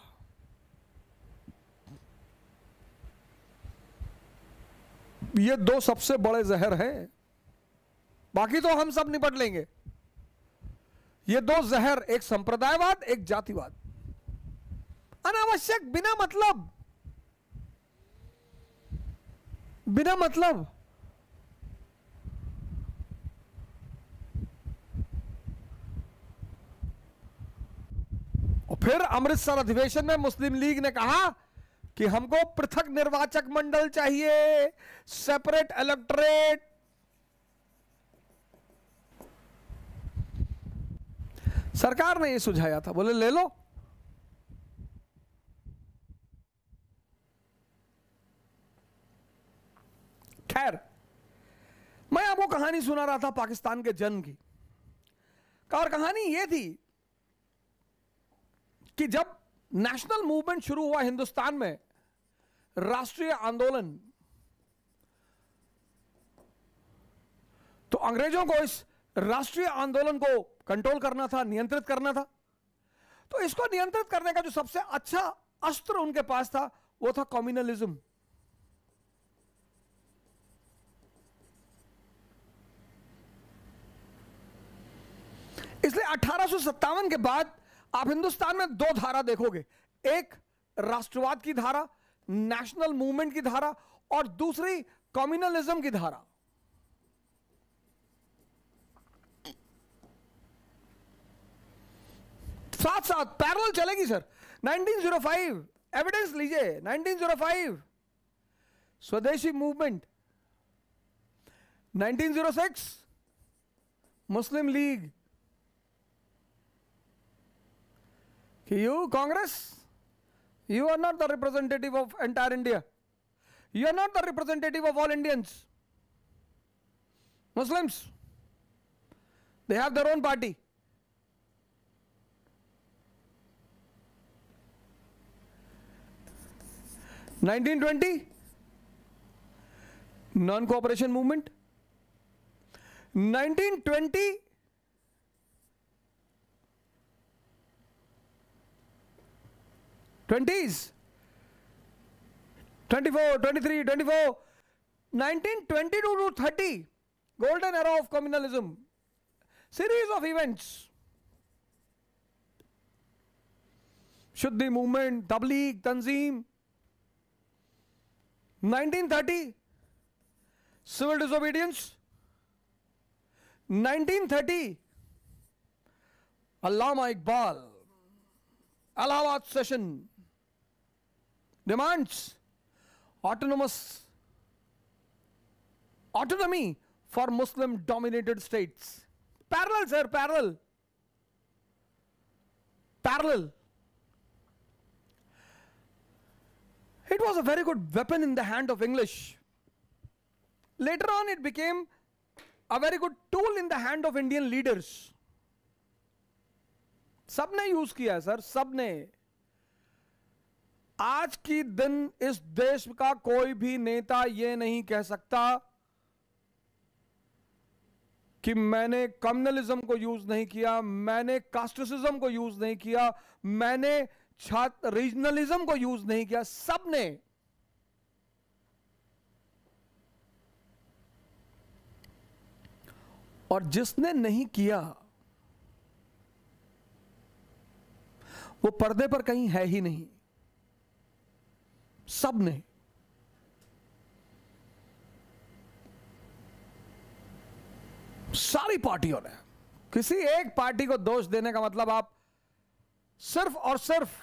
[SPEAKER 1] ये 2 सबसे बड़े जहर हैं, बाकी तो हम सब निपट लेंगे। ये 2 जहर, एक संप्रदायवाद, एक जातिवाद, अनावश्यक, बिना मतलब। और फिर अमृतसर अधिवेशन में मुस्लिम लीग ने कहा कि हमको पृथक निर्वाचक मंडल चाहिए, सेपरेट इलेक्टोरेट। सरकार ने यह सुझाया था, बोले ले लो। खैर, मैं आपको कहानी सुना रहा था पाकिस्तान के जन्म की। और कहानी यह थी कि जब नेशनल मूवमेंट शुरू हुआ हिंदुस्तान में, राष्ट्रीय आंदोलन, तो अंग्रेजों को इस राष्ट्रीय आंदोलन को कंट्रोल करना था, नियंत्रित करना था। तो इसको नियंत्रित करने का जो सबसे अच्छा अस्त्र उनके पास था, वो था कम्युनलिज्म। इसलिए 1857 के बाद आप हिंदुस्तान में 2 धारा देखोगे, एक राष्ट्रवाद की धारा, नेशनल मूवमेंट की धारा, और दूसरी कम्युनलिज्म की धारा। साथ साथ पैरेलल चलेगी सर। 1905 एविडेंस लीजिए, 1905 Swadeshi movement, 1906 Muslim League. You, Congress, you are not the representative of entire India. You are not the representative of all Indians. Muslims, they have their own party. (1920) non-cooperation movement. 1920 20s, 24, 23, 24, 1922 to 30, golden era of communalism, series of events. Shuddhi movement, Tabligh, Tanzeem. 1930, civil disobedience. 1930 Allama Iqbal, Allahabad session demands autonomy for Muslim dominated states. Parallel, sir, parallel. It was a very good weapon in the hand of English. Later on it became a very good tool in the hand of Indian leaders. सबने use किया है sir, सबने। आज की दिन इस देश का कोई भी नेता यह नहीं कह सकता कि मैंने कम्युनलिज्म को यूज नहीं किया, मैंने कास्टिसिज्म को यूज नहीं किया, मैंने रीजनलिज्म को यूज नहीं किया। सबने। और जिसने नहीं किया वो पर्दे पर कहीं है ही नहीं। सबने। सारी पार्टियों ने। किसी एक पार्टी को दोष देने का मतलब आप सिर्फ और सिर्फ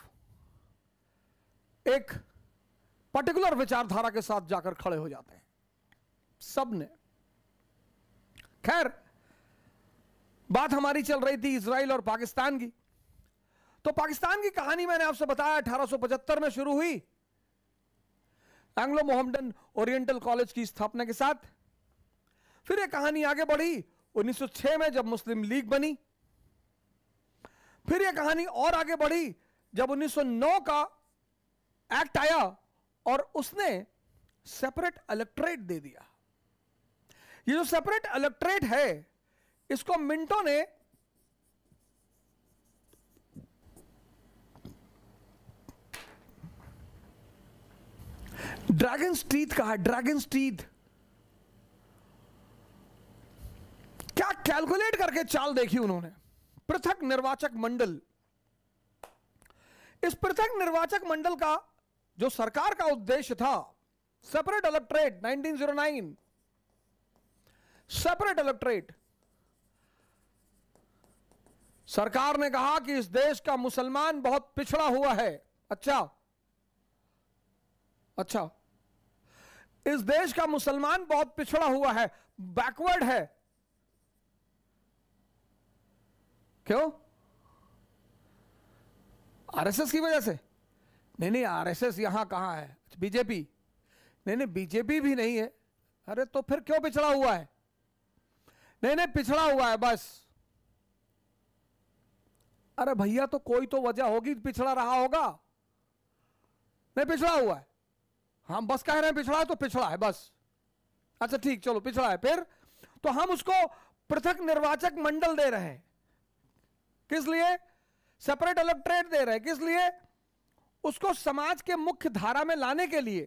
[SPEAKER 1] एक पर्टिकुलर विचारधारा के साथ जाकर खड़े हो जाते हैं। सबने। खैर, बात हमारी चल रही थी इजराइल और पाकिस्तान की। तो पाकिस्तान की कहानी मैंने आपसे बताया 1875 में शुरू हुई एंग्लो मोहम्मडन ओरिएंटल कॉलेज की स्थापना के साथ। फिर यह कहानी आगे बढ़ी 1906 में जब मुस्लिम लीग बनी। फिर यह कहानी और आगे बढ़ी जब 1909 का एक्ट आया और उसने सेपरेट इलेक्टोरेट दे दिया। ये जो सेपरेट इलेक्टोरेट है इसको मिंटो ने ड्रैगन्स टीथ कहा। ड्रैगन्स टीथ क्या कैलकुलेट करके चाल देखी उन्होंने। पृथक निर्वाचक मंडल। इस पृथक निर्वाचक मंडल का जो सरकार का उद्देश्य था, सेपरेट इलेक्टोरेट 1909, सेपरेट इलेक्टोरेट। सरकार ने कहा कि इस देश का मुसलमान बहुत पिछड़ा हुआ है। अच्छा, इस देश का मुसलमान बहुत पिछड़ा हुआ है, बैकवर्ड है। क्यों? आरएसएस की वजह से? नहीं, आरएसएस यहां कहां है? बीजेपी? नहीं, बीजेपी भी नहीं है। अरे तो फिर क्यों पिछड़ा हुआ है? नहीं, पिछड़ा हुआ है बस। अरे भैया, तो कोई तो वजह होगी, पिछड़ा रहा होगा। नहीं, पिछड़ा हुआ है। हम बस कह रहे हैं पिछड़ा है तो पिछड़ा है बस। अच्छा ठीक, चलो पिछड़ा है। फिर तो हम उसको पृथक निर्वाचक मंडल दे रहे हैं। किस लिए? सेपरेट इलेक्टोरेट दे रहे हैं। किस लिए? उसको समाज के मुख्य धारा में लाने के लिए।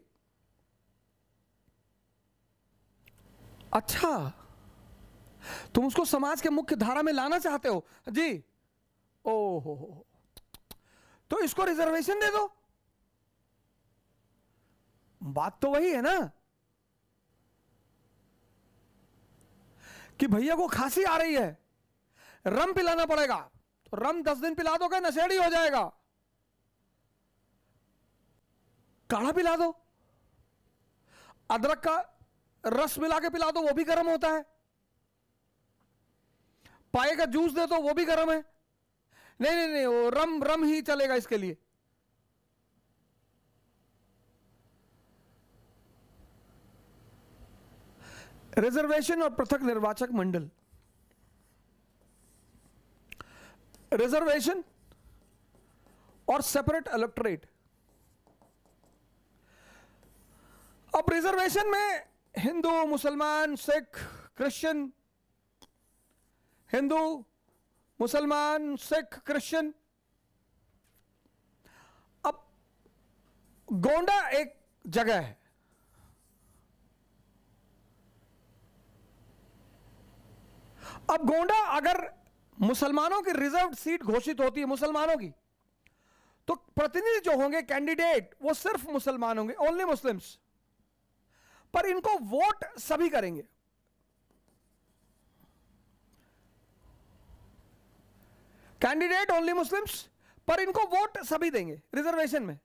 [SPEAKER 1] अच्छा, तुम उसको समाज के मुख्य धारा में लाना चाहते हो जी? ओहो, तो इसको रिजर्वेशन दे दो। बात तो वही है ना कि भैया को खांसी आ रही है, रम पिलाना पड़ेगा, तो रम 10 दिन पिला दोगे, नशेड़ी हो जाएगा। काढ़ा पिला दो, अदरक का रस मिला के पिला दो, वो भी गर्म होता है। पाए का जूस दे दो, वो भी गर्म है। नहीं, वो रम ही चलेगा इसके लिए। रिजर्वेशन और पृथक निर्वाचक मंडल। रिजर्वेशन और सेपरेट इलेक्टोरेट। अब रिजर्वेशन में हिंदू, मुसलमान, सिख, क्रिश्चियन, हिंदू, मुसलमान, सिख, क्रिश्चियन। अब गोंडा एक जगह है, अब गोंडा अगर मुसलमानों की रिजर्व सीट घोषित होती है, मुसलमानों की, तो प्रतिनिधि जो होंगे, कैंडिडेट, वो सिर्फ मुसलमान होंगे, ओनली मुस्लिम्स। पर इनको वोट सभी करेंगे। कैंडिडेट ओनली मुस्लिम्स, पर इनको वोट सभी देंगे रिजर्वेशन में।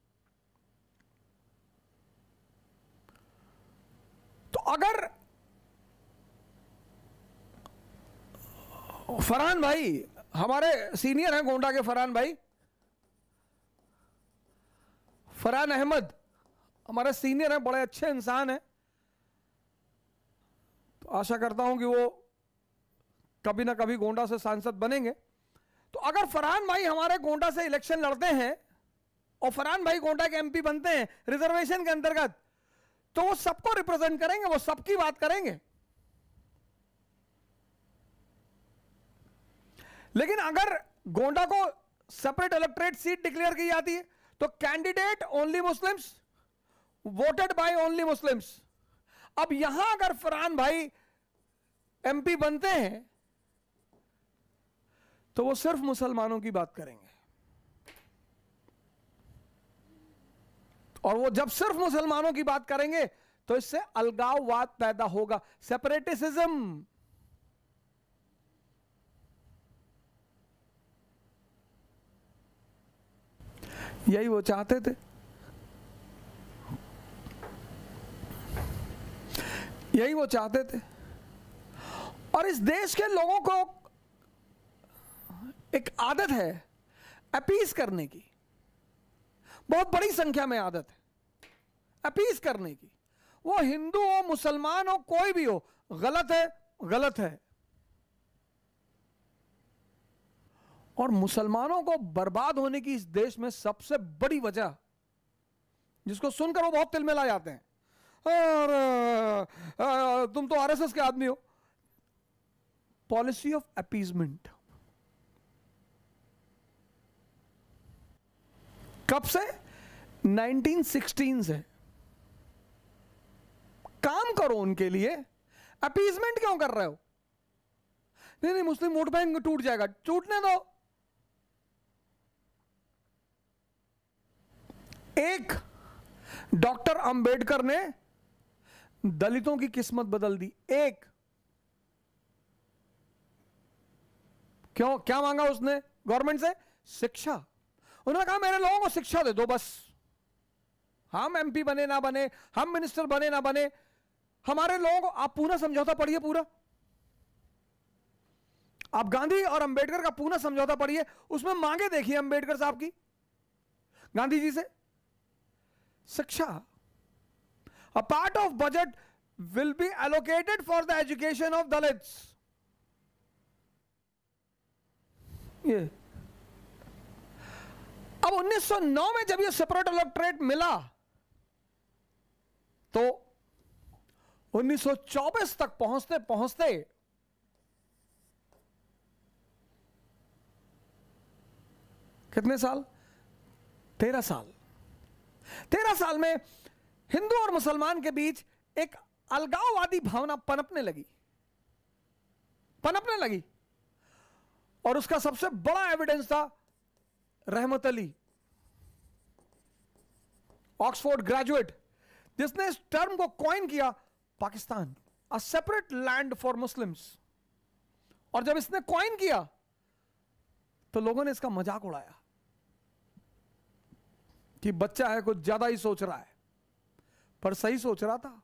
[SPEAKER 1] तो अगर फरहान भाई, हमारे सीनियर हैं गोंडा के फरहान भाई, फरहान अहमद हमारे सीनियर हैं, बड़े अच्छे इंसान हैं, तो आशा करता हूं कि वो कभी ना कभी गोंडा से सांसद बनेंगे। तो अगर फरहान भाई हमारे गोंडा से इलेक्शन लड़ते हैं और फरहान भाई गोंडा के एमपी बनते हैं रिजर्वेशन के अंतर्गत, तो वो सबको रिप्रेजेंट करेंगे, वो सबकी बात करेंगे। लेकिन अगर गोंडा को सेपरेट इलेक्टोरेट सीट डिक्लेयर की जाती है तो candidate only Muslims, voted by only Muslims. अब यहां अगर फरहान भाई एमपी बनते हैं तो वो सिर्फ मुसलमानों की बात करेंगे, और वो जब सिर्फ मुसलमानों की बात करेंगे तो इससे अलगाववाद पैदा होगा, सेपरेटिज्म। यही वो चाहते थे, यही वो चाहते थे। और इस देश के लोगों को एक आदत है अपीज करने की, बहुत बड़ी संख्या में आदत है अपीज करने की। वो हिंदू हो, मुसलमान हो, कोई भी हो, गलत है, गलत है। और मुसलमानों को बर्बाद होने की इस देश में सबसे बड़ी वजह, जिसको सुनकर वो बहुत तिलमिला जाते हैं, और तुम तो आरएसएस के आदमी हो, पॉलिसी ऑफ अपीजमेंट। कब से? 1916 से। काम करो उनके लिए, अपीजमेंट क्यों कर रहे हो? नहीं नहीं, मुस्लिम वोट बैंक टूट जाएगा, टूटने दो। एक डॉक्टर अंबेडकर ने दलितों की किस्मत बदल दी। एक, क्यों? क्या मांगा उसने गवर्नमेंट से? शिक्षा। उन्होंने कहा मेरे लोगों को शिक्षा दे दो बस, हम एमपी बने ना बने, हम मिनिस्टर बने ना बने, हमारे लोगों को। आप पूरा समझौता पढ़िए, पूरा आप गांधी और अंबेडकर का पूरा समझौता पढ़िए, उसमें मांगे देखिए अंबेडकर साहब की गांधी जी से। शिक्षा, a part of budget will be allocated for the education of Dalits. ये अब 1909 में जब ये सेपरेट इलेक्टोरेट मिला तो 1924 तक पहुंचते पहुंचते कितने साल? 13 साल। 13 साल में हिंदू और मुसलमान के बीच एक अलगाववादी भावना पनपने लगी। और उसका सबसे बड़ा एविडेंस था रहमत अली, ऑक्सफोर्ड ग्रेजुएट, जिसने इस टर्म को कॉइन किया, Pakistan a separate land for Muslims. और जब इसने कॉइन किया तो लोगों ने इसका मजाक उड़ाया कि बच्चा है, कुछ ज्यादा ही सोच रहा है, पर सही सोच रहा था।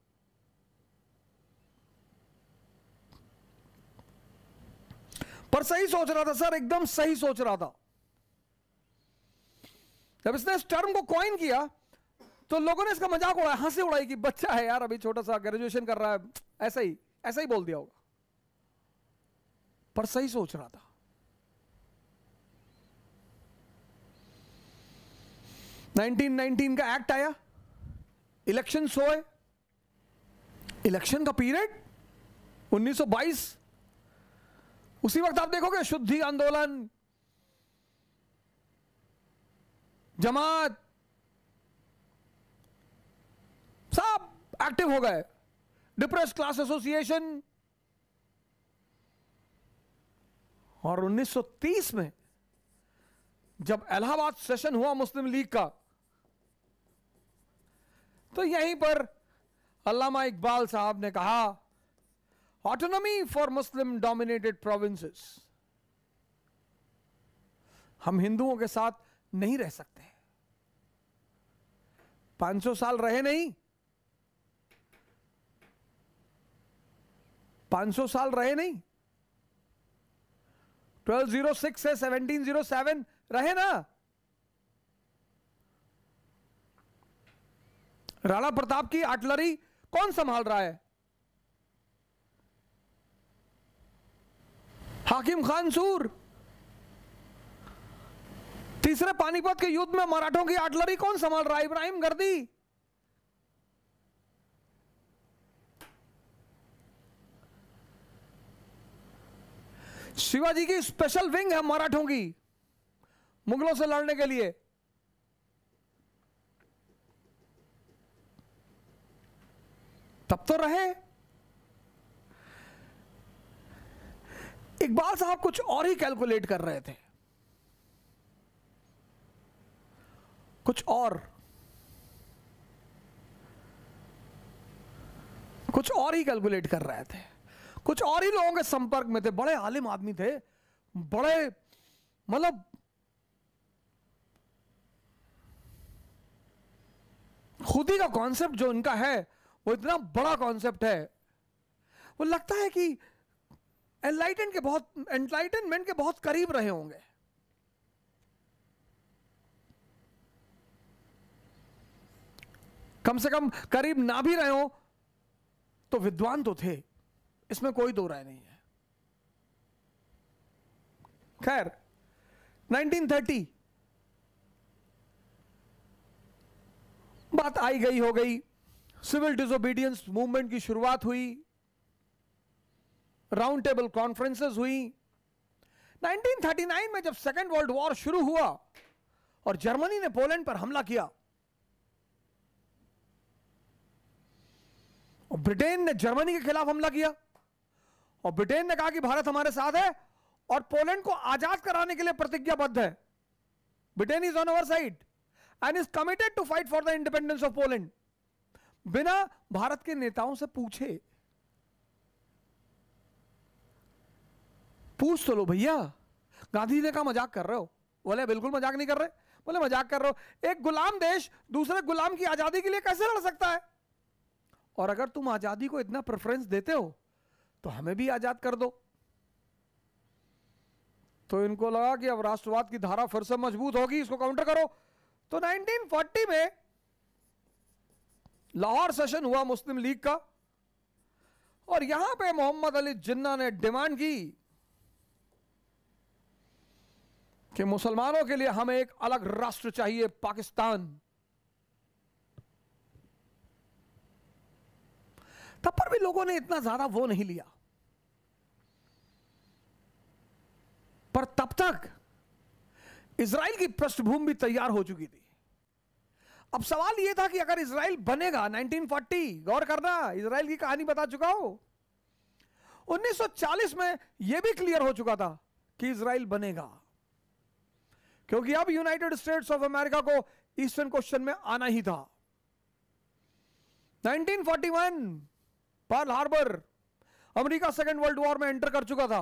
[SPEAKER 1] सर, एकदम सही सोच रहा था। जब इसने इस टर्म को कॉइन किया तो लोगों ने इसका मजाक उड़ाया, हंसी उड़ाई कि बच्चा है यार, अभी छोटा सा ग्रेजुएशन कर रहा है, ऐसा ही बोल दिया होगा, पर सही सोच रहा था। का एक्ट आया, इलेक्शन होए, इलेक्शन का पीरियड 1922। उसी वक्त आप देखोगे शुद्धि आंदोलन, जमात, सब एक्टिव हो गए, डिप्रेस्ड क्लास एसोसिएशन। और 1930 में जब इलाहाबाद सेशन हुआ मुस्लिम लीग का, तो यहीं पर अल्लामा इकबाल साहब ने कहा, autonomy for Muslim dominated provinces. हम हिंदुओं के साथ नहीं रह सकते। 500 साल रहे नहीं, 500 साल रहे नहीं, 1206 से 1707 रहे ना। राणा प्रताप की आर्टिलरी कौन संभाल रहा है? हाकिम खान सूर। तीसरे पानीपत के युद्ध में मराठों की आर्टिलरी कौन संभाल रहा है? इब्राहिम गर्दी। शिवाजी की स्पेशल विंग है मराठों की, मुगलों से लड़ने के लिए। तब तो रहे। इकबाल साहब कुछ और ही कैलकुलेट कर रहे थे, कुछ और ही कैलकुलेट कर रहे थे, कुछ और ही लोगों के संपर्क में थे। बड़े आलिम आदमी थे, बड़े मतलब खुदी का कॉन्सेप्ट जो इनका है वो इतना बड़ा कॉन्सेप्ट है। वो लगता है कि एनलाइटनमेंट के बहुत करीब रहे होंगे। कम से कम करीब ना भी रहे हो तो विद्वान तो थे, इसमें कोई दो राय नहीं है। खैर 1930 बात आई गई हो गई, सिविल डिसोबीडियंस मूवमेंट की शुरुआत हुई, राउंड टेबल कॉन्फ्रेंसेस हुई। 1939 में जब सेकेंड वर्ल्ड वॉर शुरू हुआ और जर्मनी ने पोलैंड पर हमला किया और ब्रिटेन ने जर्मनी के खिलाफ हमला किया और ब्रिटेन ने कहा कि भारत हमारे साथ है और पोलैंड को आजाद कराने के लिए प्रतिज्ञाबद्ध है। Britain is on our side and is committed to fight for the independence of Poland. बिना भारत के नेताओं से पूछ तो लो भैया, गांधी जी का मजाक कर रहे हो? बोले बिल्कुल मजाक नहीं कर रहे। बोले मजाक कर रहे हो? एक गुलाम देश दूसरे गुलाम की आजादी के लिए कैसे लड़ सकता है? और अगर तुम आजादी को इतना प्रेफरेंस देते हो तो हमें भी आजाद कर दो। तो इनको लगा कि अब राष्ट्रवाद की धारा फिर से मजबूत होगी, इसको काउंटर करो। तो 1940 में लाहौर सेशन हुआ मुस्लिम लीग का और यहां पे मोहम्मद अली जिन्ना ने डिमांड की कि मुसलमानों के लिए हमें एक अलग राष्ट्र चाहिए, पाकिस्तान। तब पर भी लोगों ने इतना ज्यादा वो नहीं लिया, पर तब तक इजराइल की पृष्ठभूमि भी तैयार हो चुकी थी। अब सवाल यह था कि अगर इजराइल बनेगा, 1940 गौर करना, इजराइल की कहानी बता चुका हूं। 1940 में यह भी क्लियर हो चुका था कि इजराइल बनेगा, क्योंकि अब यूनाइटेड स्टेट्स ऑफ अमेरिका को ईस्टर्न क्वेश्चन में आना ही था। 1941 Pearl Harbor, America second world war में एंटर कर चुका था।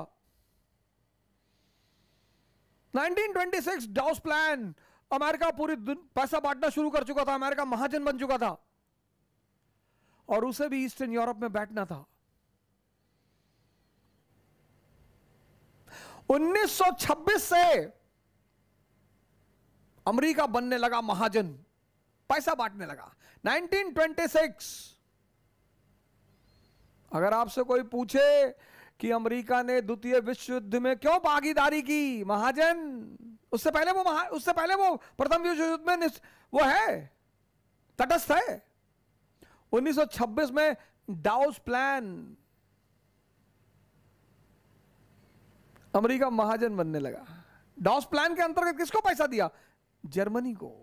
[SPEAKER 1] 1926 डाउस प्लान, अमेरिका पूरी पैसा बांटना शुरू कर चुका था, अमेरिका महाजन बन चुका था और उसे भी ईस्टर्न यूरोप में बैठना था। 1926 से अमेरिका बनने लगा महाजन, पैसा बांटने लगा। 1926 अगर आपसे कोई पूछे कि अमेरिका ने द्वितीय विश्व युद्ध में क्यों भागीदारी की, महाजन, उससे पहले वो प्रथम विश्व युद्ध में वो है, तटस्थ है। 1926 में डाउस प्लान, अमेरिका महाजन बनने लगा। डाउस प्लान के अंतर्गत किसको पैसा दिया? जर्मनी को।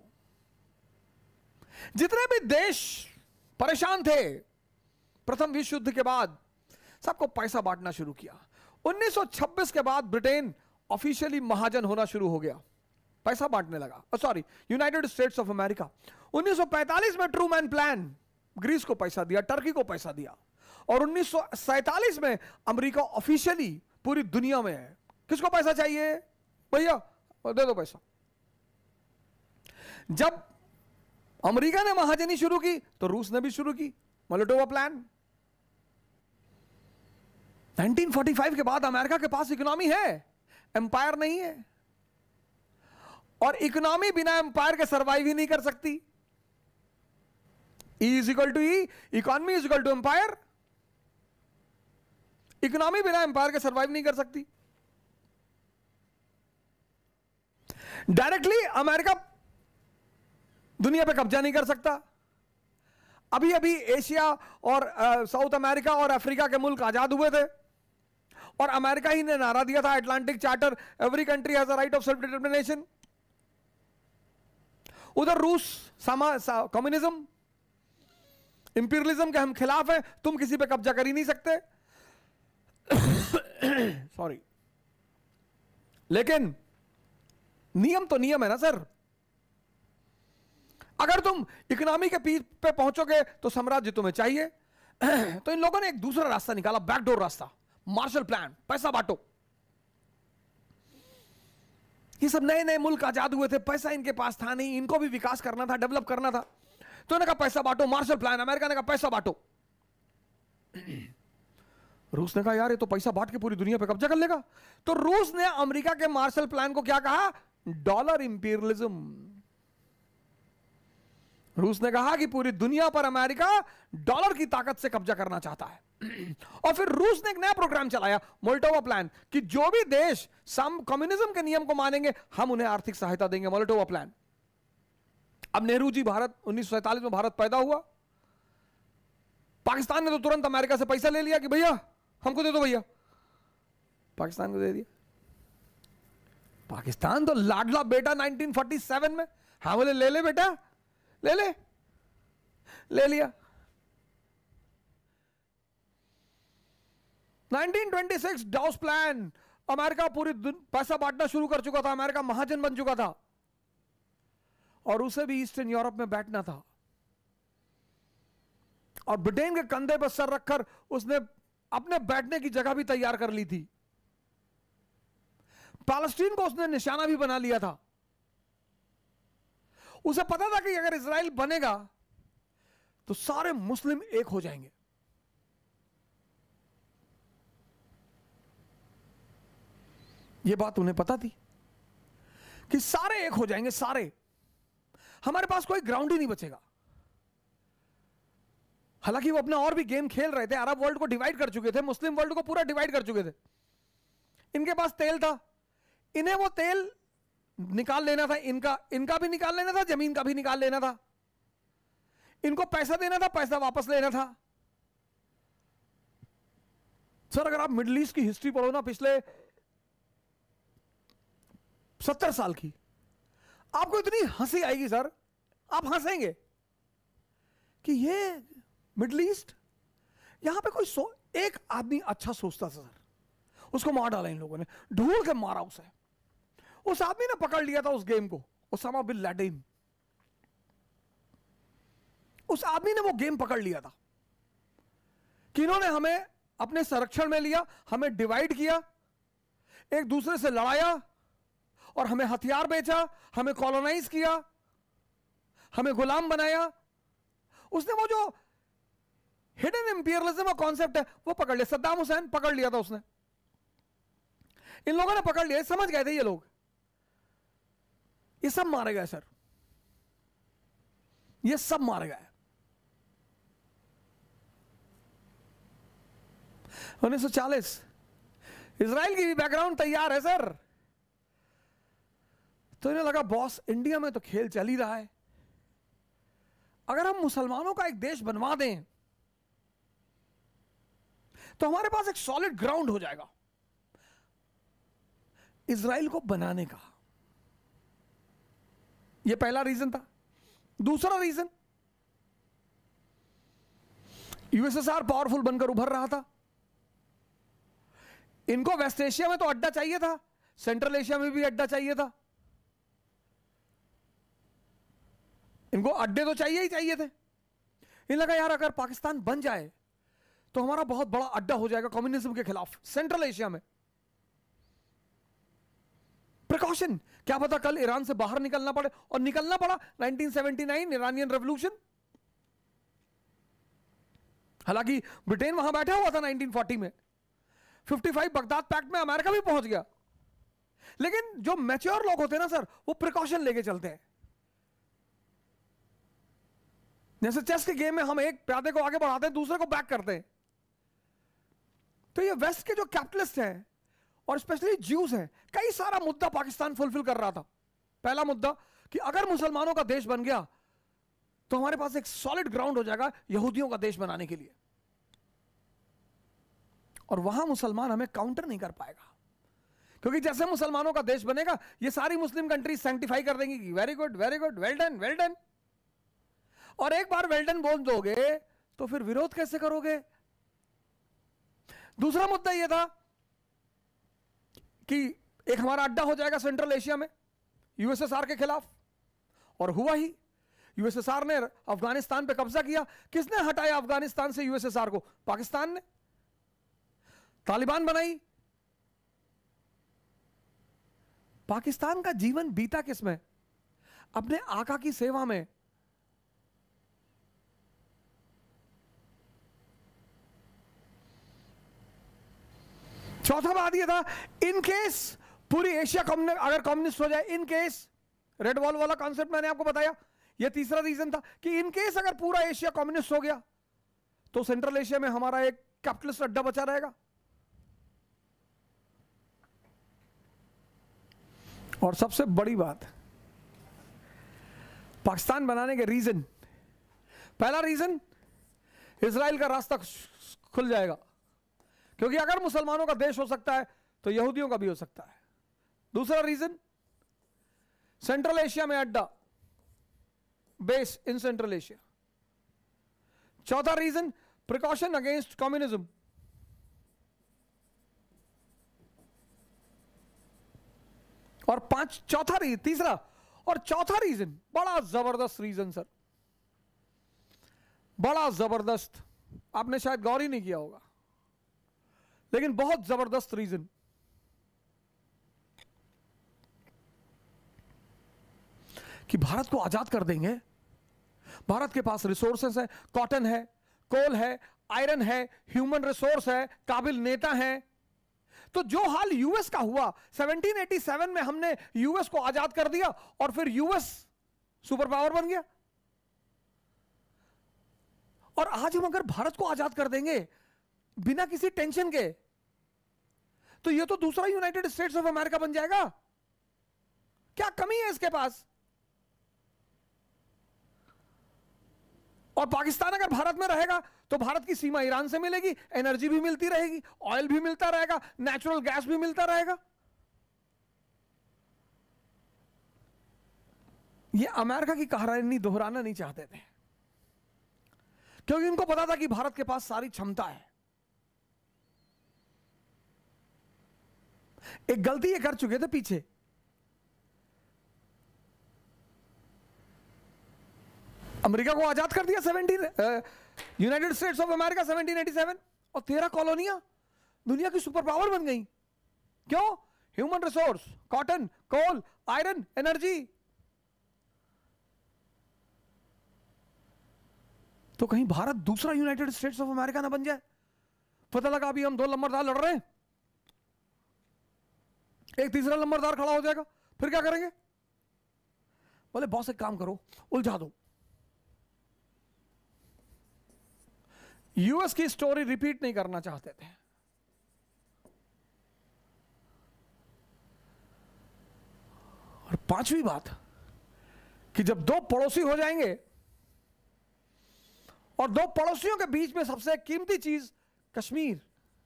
[SPEAKER 1] जितने भी देश परेशान थे प्रथम विश्व युद्ध के बाद, सबको पैसा बांटना शुरू किया। 1926 के बाद ब्रिटेन ऑफिशियली महाजन होना शुरू हो गया, पैसा बांटने लगा। Sorry, United States of America. 1945 में ट्रूमैन प्लान, ग्रीस को पैसा दिया, टर्की को पैसा दिया और 1947 में अमेरिका ऑफिशियली पूरी दुनिया में है। किसको पैसा चाहिए भैया? और दे दो पैसा। जब अमेरिका ने महाजनी शुरू की तो रूस ने भी शुरू की, मोलोटोवा प्लान। 1945 के बाद अमेरिका के पास इकोनॉमी है, एम्पायर नहीं है, और इकोनॉमी बिना एम्पायर के सर्वाइव ही नहीं कर सकती। E is equal to E, economy is equal to empire. Economy बिना एम्पायर के सर्वाइव नहीं कर सकती। डायरेक्टली अमेरिका दुनिया पे कब्जा नहीं कर सकता। अभी अभी एशिया और साउथ अमेरिका और अफ्रीका के मुल्क आजाद हुए थे, और अमेरिका ही ने नारा दिया था, Atlantic charter, every country has a right of self determination. उधर रूस कम्युनिज्म, इंपीरियलिज्म के हम खिलाफ हैं, तुम किसी पे कब्जा कर ही नहीं सकते। सॉरी, लेकिन नियम तो नियम है ना सर। अगर तुम इकोनॉमी के पीठ पे पहुंचोगे तो साम्राज्य तुम्हें चाहिए। तो इन लोगों ने एक दूसरा रास्ता निकाला, बैकडोर रास्ता, मार्शल प्लान, पैसा बांटो। ये सब नए नए मुल्क आजाद हुए थे, पैसा इनके पास था नहीं, इनको भी विकास करना था, डेवलप करना था, तो इन्होंने कहा पैसा बांटो, मार्शल प्लान। अमेरिका ने कहा पैसा बांटो। रूस ने कहा यार ये तो पैसा बांट के पूरी दुनिया पे कब्जा कर लेगा। तो रूस ने अमेरिका के मार्शल प्लान को क्या कहा? Dollar imperialism. रूस ने कहा कि पूरी दुनिया पर अमेरिका डॉलर की ताकत से कब्जा करना चाहता है। और फिर रूस ने एक नया प्रोग्राम चलाया, मोल्टोवा प्लान, कि जो भी देश कम्युनिज्म के नियम को मानेंगे हम उन्हें आर्थिक सहायता देंगे। Molotov plan. अब नेहरू जी भारत 1947 में भारत पैदा हुआ, पाकिस्तान ने तो तुरंत अमेरिका से पैसा ले लिया कि भैया हमको दे दो भैया, पाकिस्तान को दे दिया। पाकिस्तान तो लाडला बेटा 1947 में, हाँ बोले ले ले बेटा, ले ले, ले लिया। 1926 डाउस प्लान, अमेरिका पूरी पैसा बांटना शुरू कर चुका था, अमेरिका महाजन बन चुका था, और उसे भी ईस्टर्न यूरोप में बैठना था, और ब्रिटेन के कंधे पर सर रखकर उसने अपने बैठने की जगह भी तैयार कर ली थी। पैलेस्टीन को उसने निशाना भी बना लिया था। उसे पता था कि अगर इजराइल बनेगा तो सारे मुस्लिम एक हो जाएंगे। यह बात उन्हें पता थी कि सारे एक हो जाएंगे, सारे, हमारे पास कोई ग्राउंड ही नहीं बचेगा। हालांकि वो अपना और भी गेम खेल रहे थे, अरब वर्ल्ड को डिवाइड कर चुके थे, मुस्लिम वर्ल्ड को पूरा डिवाइड कर चुके थे। इनके पास तेल था, इन्हें वो तेल निकाल लेना था, इनका भी निकाल लेना था, जमीन का भी निकाल लेना था, इनको पैसा देना था, पैसा वापस लेना था। सर अगर आप मिडिल ईस्ट की हिस्ट्री पढ़ो ना, पिछले 70 साल की, आपको इतनी हंसी आएगी सर, आप हंसेंगे कि ये मिडिल ईस्ट, यहां पे कोई एक आदमी अच्छा सोचता था सर, उसको मार डाला इन लोगों ने, ढूंढ के मारा उसे। उस आदमी ने पकड़ लिया था उस गेम को, ओसामा बिन लादेन। उस आदमी ने वो गेम पकड़ लिया था कि इन्होंने हमें अपने संरक्षण में लिया, हमें डिवाइड किया, एक दूसरे से लड़ाया, और हमें हथियार बेचा, हमें कॉलोनाइज किया, हमें गुलाम बनाया। उसने वो जो हिडन इंपीरियलिज्म का कॉन्सेप्ट है वो पकड़ लिया। सद्दाम हुसैन पकड़ लिया था उसने, इन लोगों ने पकड़ लिया, समझ गए थे ये लोग, ये सब मारे गए सर, ये सब मारे गए। 1940 इजराइल की भी बैकग्राउंड तैयार है सर। तो इन्हें लगा बॉस इंडिया में तो खेल चल ही रहा है, अगर हम मुसलमानों का एक देश बनवा दें तो हमारे पास एक सॉलिड ग्राउंड हो जाएगा इजराइल को बनाने का। यह पहला रीजन था। दूसरा रीजन, यूएसएसआर पावरफुल बनकर उभर रहा था, इनको वेस्ट एशिया में तो अड्डा चाहिए था, सेंट्रल एशिया में भी अड्डा चाहिए था, इनको अड्डे तो चाहिए ही चाहिए थे। इन्हें लगा यार अगर पाकिस्तान बन जाए तो हमारा बहुत बड़ा अड्डा हो जाएगा कम्युनिज्म के खिलाफ सेंट्रल एशिया में। प्रिकॉशन, क्या पता कल ईरान से बाहर निकलना पड़े, और निकलना पड़ा 1979 ईरानियन रेवोल्यूशन। हालांकि ब्रिटेन वहां बैठा हुआ था 1940 में, 55 बगदाद पैक्ट में अमेरिका भी पहुंच गया। लेकिन जो मैच्योर लोग होते हैं ना सर, वो प्रिकॉशन लेके चलते हैं। जैसे चेस के गेम में हम एक प्यादे को आगे बढ़ाते हैं, दूसरे को बैक करते हैं। तो ये वेस्ट के जो कैपिटलिस्ट हैं और स्पेशली ज्यूज हैं, कई सारा मुद्दा पाकिस्तान फुलफिल कर रहा था। पहला मुद्दा कि अगर मुसलमानों का देश बन गया तो हमारे पास एक सॉलिड ग्राउंड हो जाएगा यहूदियों का देश बनाने के लिए, और वहां मुसलमान हमें काउंटर नहीं कर पाएगा, क्योंकि जैसे मुसलमानों का देश बनेगा ये सारी मुस्लिम कंट्रीज सैंक्टिफाई कर देंगी कि very good, very good, well done, well done. और एक बार वेल डन बोल दोगे तो फिर विरोध कैसे करोगे? दूसरा मुद्दा यह था कि एक हमारा अड्डा हो जाएगा सेंट्रल एशिया में यूएसएसआर के खिलाफ, और हुआ ही। यूएसएसआर ने अफगानिस्तान पे कब्जा किया। किसने हटाया अफगानिस्तान से यूएसएसआर को? पाकिस्तान ने। तालिबान बनाई। पाकिस्तान का जीवन बीता किसमें? अपने आका की सेवा में। चौथा बात यह था, इन केस पूरी एशिया अगर कम्युनिस्ट हो जाए, इन केस, रेड वॉल वाला कॉन्सेप्ट मैंने आपको बताया। यह तीसरा रीजन था कि इन केस अगर पूरा एशिया कम्युनिस्ट हो गया तो सेंट्रल एशिया में हमारा एक कैपिटलिस्ट अड्डा बचा रहेगा। और सबसे बड़ी बात, पाकिस्तान बनाने के रीजन, पहला रीजन, इजराइल का रास्ता खुल जाएगा, क्योंकि अगर मुसलमानों का देश हो सकता है तो यहूदियों का भी हो सकता है। दूसरा रीजन, सेंट्रल एशिया में अड्डा, बेस इन सेंट्रल एशिया। चौथा रीजन, प्रिकॉशन अगेंस्ट कम्युनिज्म। और तीसरा और चौथा रीजन, बड़ा जबरदस्त रीजन सर, बड़ा जबरदस्त, आपने शायद गौर ही नहीं किया होगा, लेकिन बहुत जबरदस्त रीजन, कि भारत को आजाद कर देंगे। भारत के पास रिसोर्सेस है, कॉटन है, कोल है, आयरन है, ह्यूमन रिसोर्स है, काबिल नेता है। तो जो हाल यूएस का हुआ 1787 में, हमने यूएस को आजाद कर दिया और फिर यूएस सुपर पावर बन गया। और आज हम अगर भारत को आजाद कर देंगे बिना किसी टेंशन के, तो ये तो दूसरा यूनाइटेड स्टेट्स ऑफ अमेरिका बन जाएगा। क्या कमी है इसके पास? और पाकिस्तान अगर भारत में रहेगा तो भारत की सीमा ईरान से मिलेगी, एनर्जी भी मिलती रहेगी, ऑयल भी मिलता रहेगा, नेचुरल गैस भी मिलता रहेगा। ये अमेरिका की कहानी दोहराना नहीं चाहते थे, क्योंकि उनको पता था कि भारत के पास सारी क्षमता है। एक गलती ये कर चुके थे पीछे, अमेरिका को आजाद कर दिया यूनाइटेड स्टेट्स ऑफ अमेरिका 1787, और 13 कॉलोनियां दुनिया की सुपर पावर बन गई। क्यों? Human resource, cotton, coal, iron, energy. तो कहीं भारत दूसरा यूनाइटेड स्टेट्स ऑफ अमेरिका ना बन जाए। पता लगा अभी हम दो नंबरदार लड़ रहे हैं, एक तीसरा नंबरदार खड़ा हो जाएगा, फिर क्या करेंगे? बोले बॉस एक काम करो, उलझा दो। यूएस की स्टोरी रिपीट नहीं करना चाहते थे। और पांचवी बात, कि जब दो पड़ोसी हो जाएंगे और दो पड़ोसियों के बीच में सबसे कीमती चीज कश्मीर,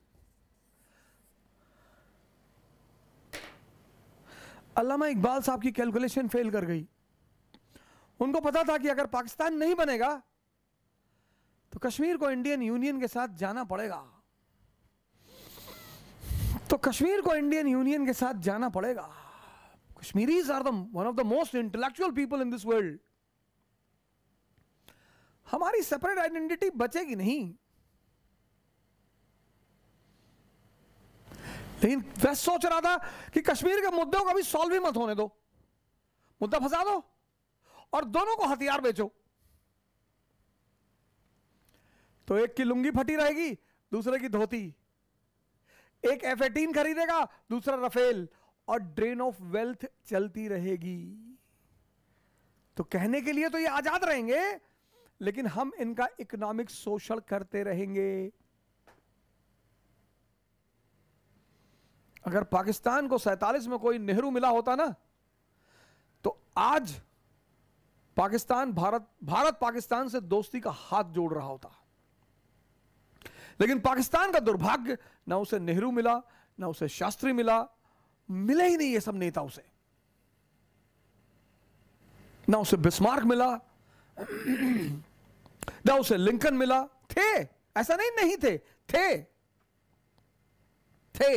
[SPEAKER 1] अल्लामा इकबाल साहब की कैलकुलेशन फेल कर गई। उनको पता था कि अगर पाकिस्तान नहीं बनेगा तो कश्मीर को इंडियन यूनियन के साथ जाना पड़ेगा, तो कश्मीर को इंडियन यूनियन के साथ जाना पड़ेगा। Kashmiris are one of the most intellectual people in this world. हमारी सेपरेट आइडेंटिटी बचेगी नहीं। लेकिन वेस्ट सोच रहा था कि कश्मीर के मुद्दों को भी सॉल्व ही मत होने दो, मुद्दा फंसा दो और दोनों को हथियार बेचो। तो एक की लुंगी फटी रहेगी, दूसरे की धोती, एक F-18 खरीदेगा, दूसरा रफेल, और ड्रेन ऑफ वेल्थ चलती रहेगी। तो कहने के लिए तो ये आजाद रहेंगे, लेकिन हम इनका इकोनॉमिक शोषण करते रहेंगे। अगर पाकिस्तान को 47 में कोई नेहरू मिला होता ना, तो आज पाकिस्तान भारत पाकिस्तान से दोस्ती का हाथ जोड़ रहा होता। लेकिन पाकिस्तान का दुर्भाग्य, ना उसे नेहरू मिला, ना उसे शास्त्री मिला, मिले ही नहीं ये सब नेता उसे, ना उसे बिस्मार्क मिला, ना उसे लिंकन मिला। थे, ऐसा नहीं थे, थे।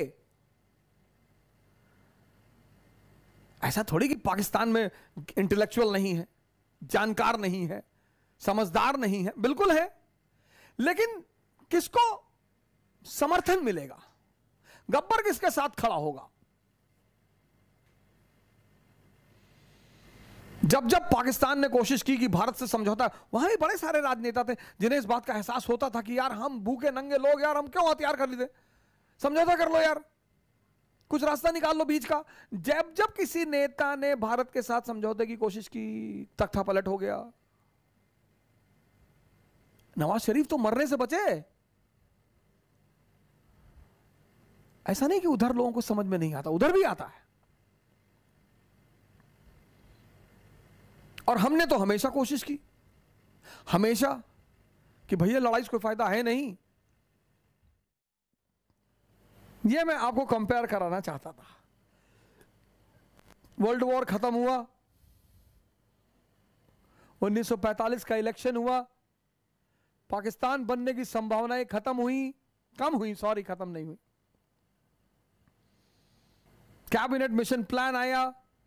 [SPEAKER 1] ऐसा थोड़ी कि पाकिस्तान में इंटेलेक्चुअल नहीं है, जानकार नहीं है, समझदार नहीं है, बिल्कुल है। लेकिन किसको समर्थन मिलेगा? गब्बर किसके साथ खड़ा होगा? जब जब पाकिस्तान ने कोशिश की कि भारत से समझौता, वहां भी बड़े सारे राजनेता थे जिन्हें इस बात का एहसास होता था कि यार हम भूखे नंगे लोग, यार हम क्यों हथियार खरीदे, समझौता कर लो यार, कुछ रास्ता निकाल लो बीच का। जब जब किसी नेता ने भारत के साथ समझौते की कोशिश की, तख्ता पलट हो गया। नवाज शरीफ तो मरने से बचे। ऐसा नहीं कि उधर लोगों को समझ में नहीं आता, उधर भी आता है। और हमने तो हमेशा कोशिश की, हमेशा, कि भैया लड़ाई से कोई फायदा है नहीं। ये मैं आपको कंपेयर कराना चाहता था। वर्ल्ड वॉर खत्म हुआ, 1945 का इलेक्शन हुआ, पाकिस्तान बनने की संभावनाएं खत्म हुई, खत्म नहीं हुई। कैबिनेट मिशन प्लान आया,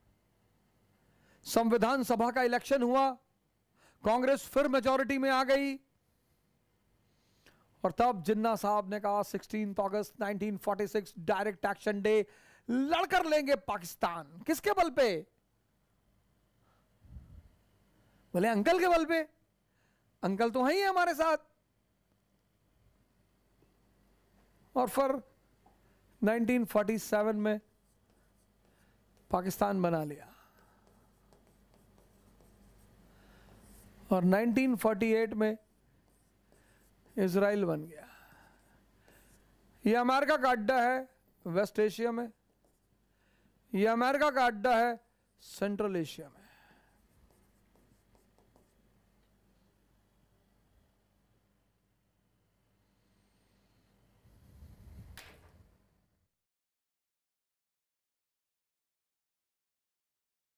[SPEAKER 1] संविधान सभा का इलेक्शन हुआ, कांग्रेस फिर मेजॉरिटी में आ गई, और तब जिन्ना साहब ने कहा 16 अगस्त 1946 डायरेक्ट एक्शन डे, लड़कर लेंगे पाकिस्तान। किसके बल पे? बोले अंकल के बल पे। अंकल तो हैं ही हमारे साथ। और फिर 1947 में पाकिस्तान बना लिया, और 1948 में इजराइल बन गया। ये अमेरिका का अड्डा है वेस्ट एशिया में, ये अमेरिका का अड्डा है सेंट्रल एशिया में।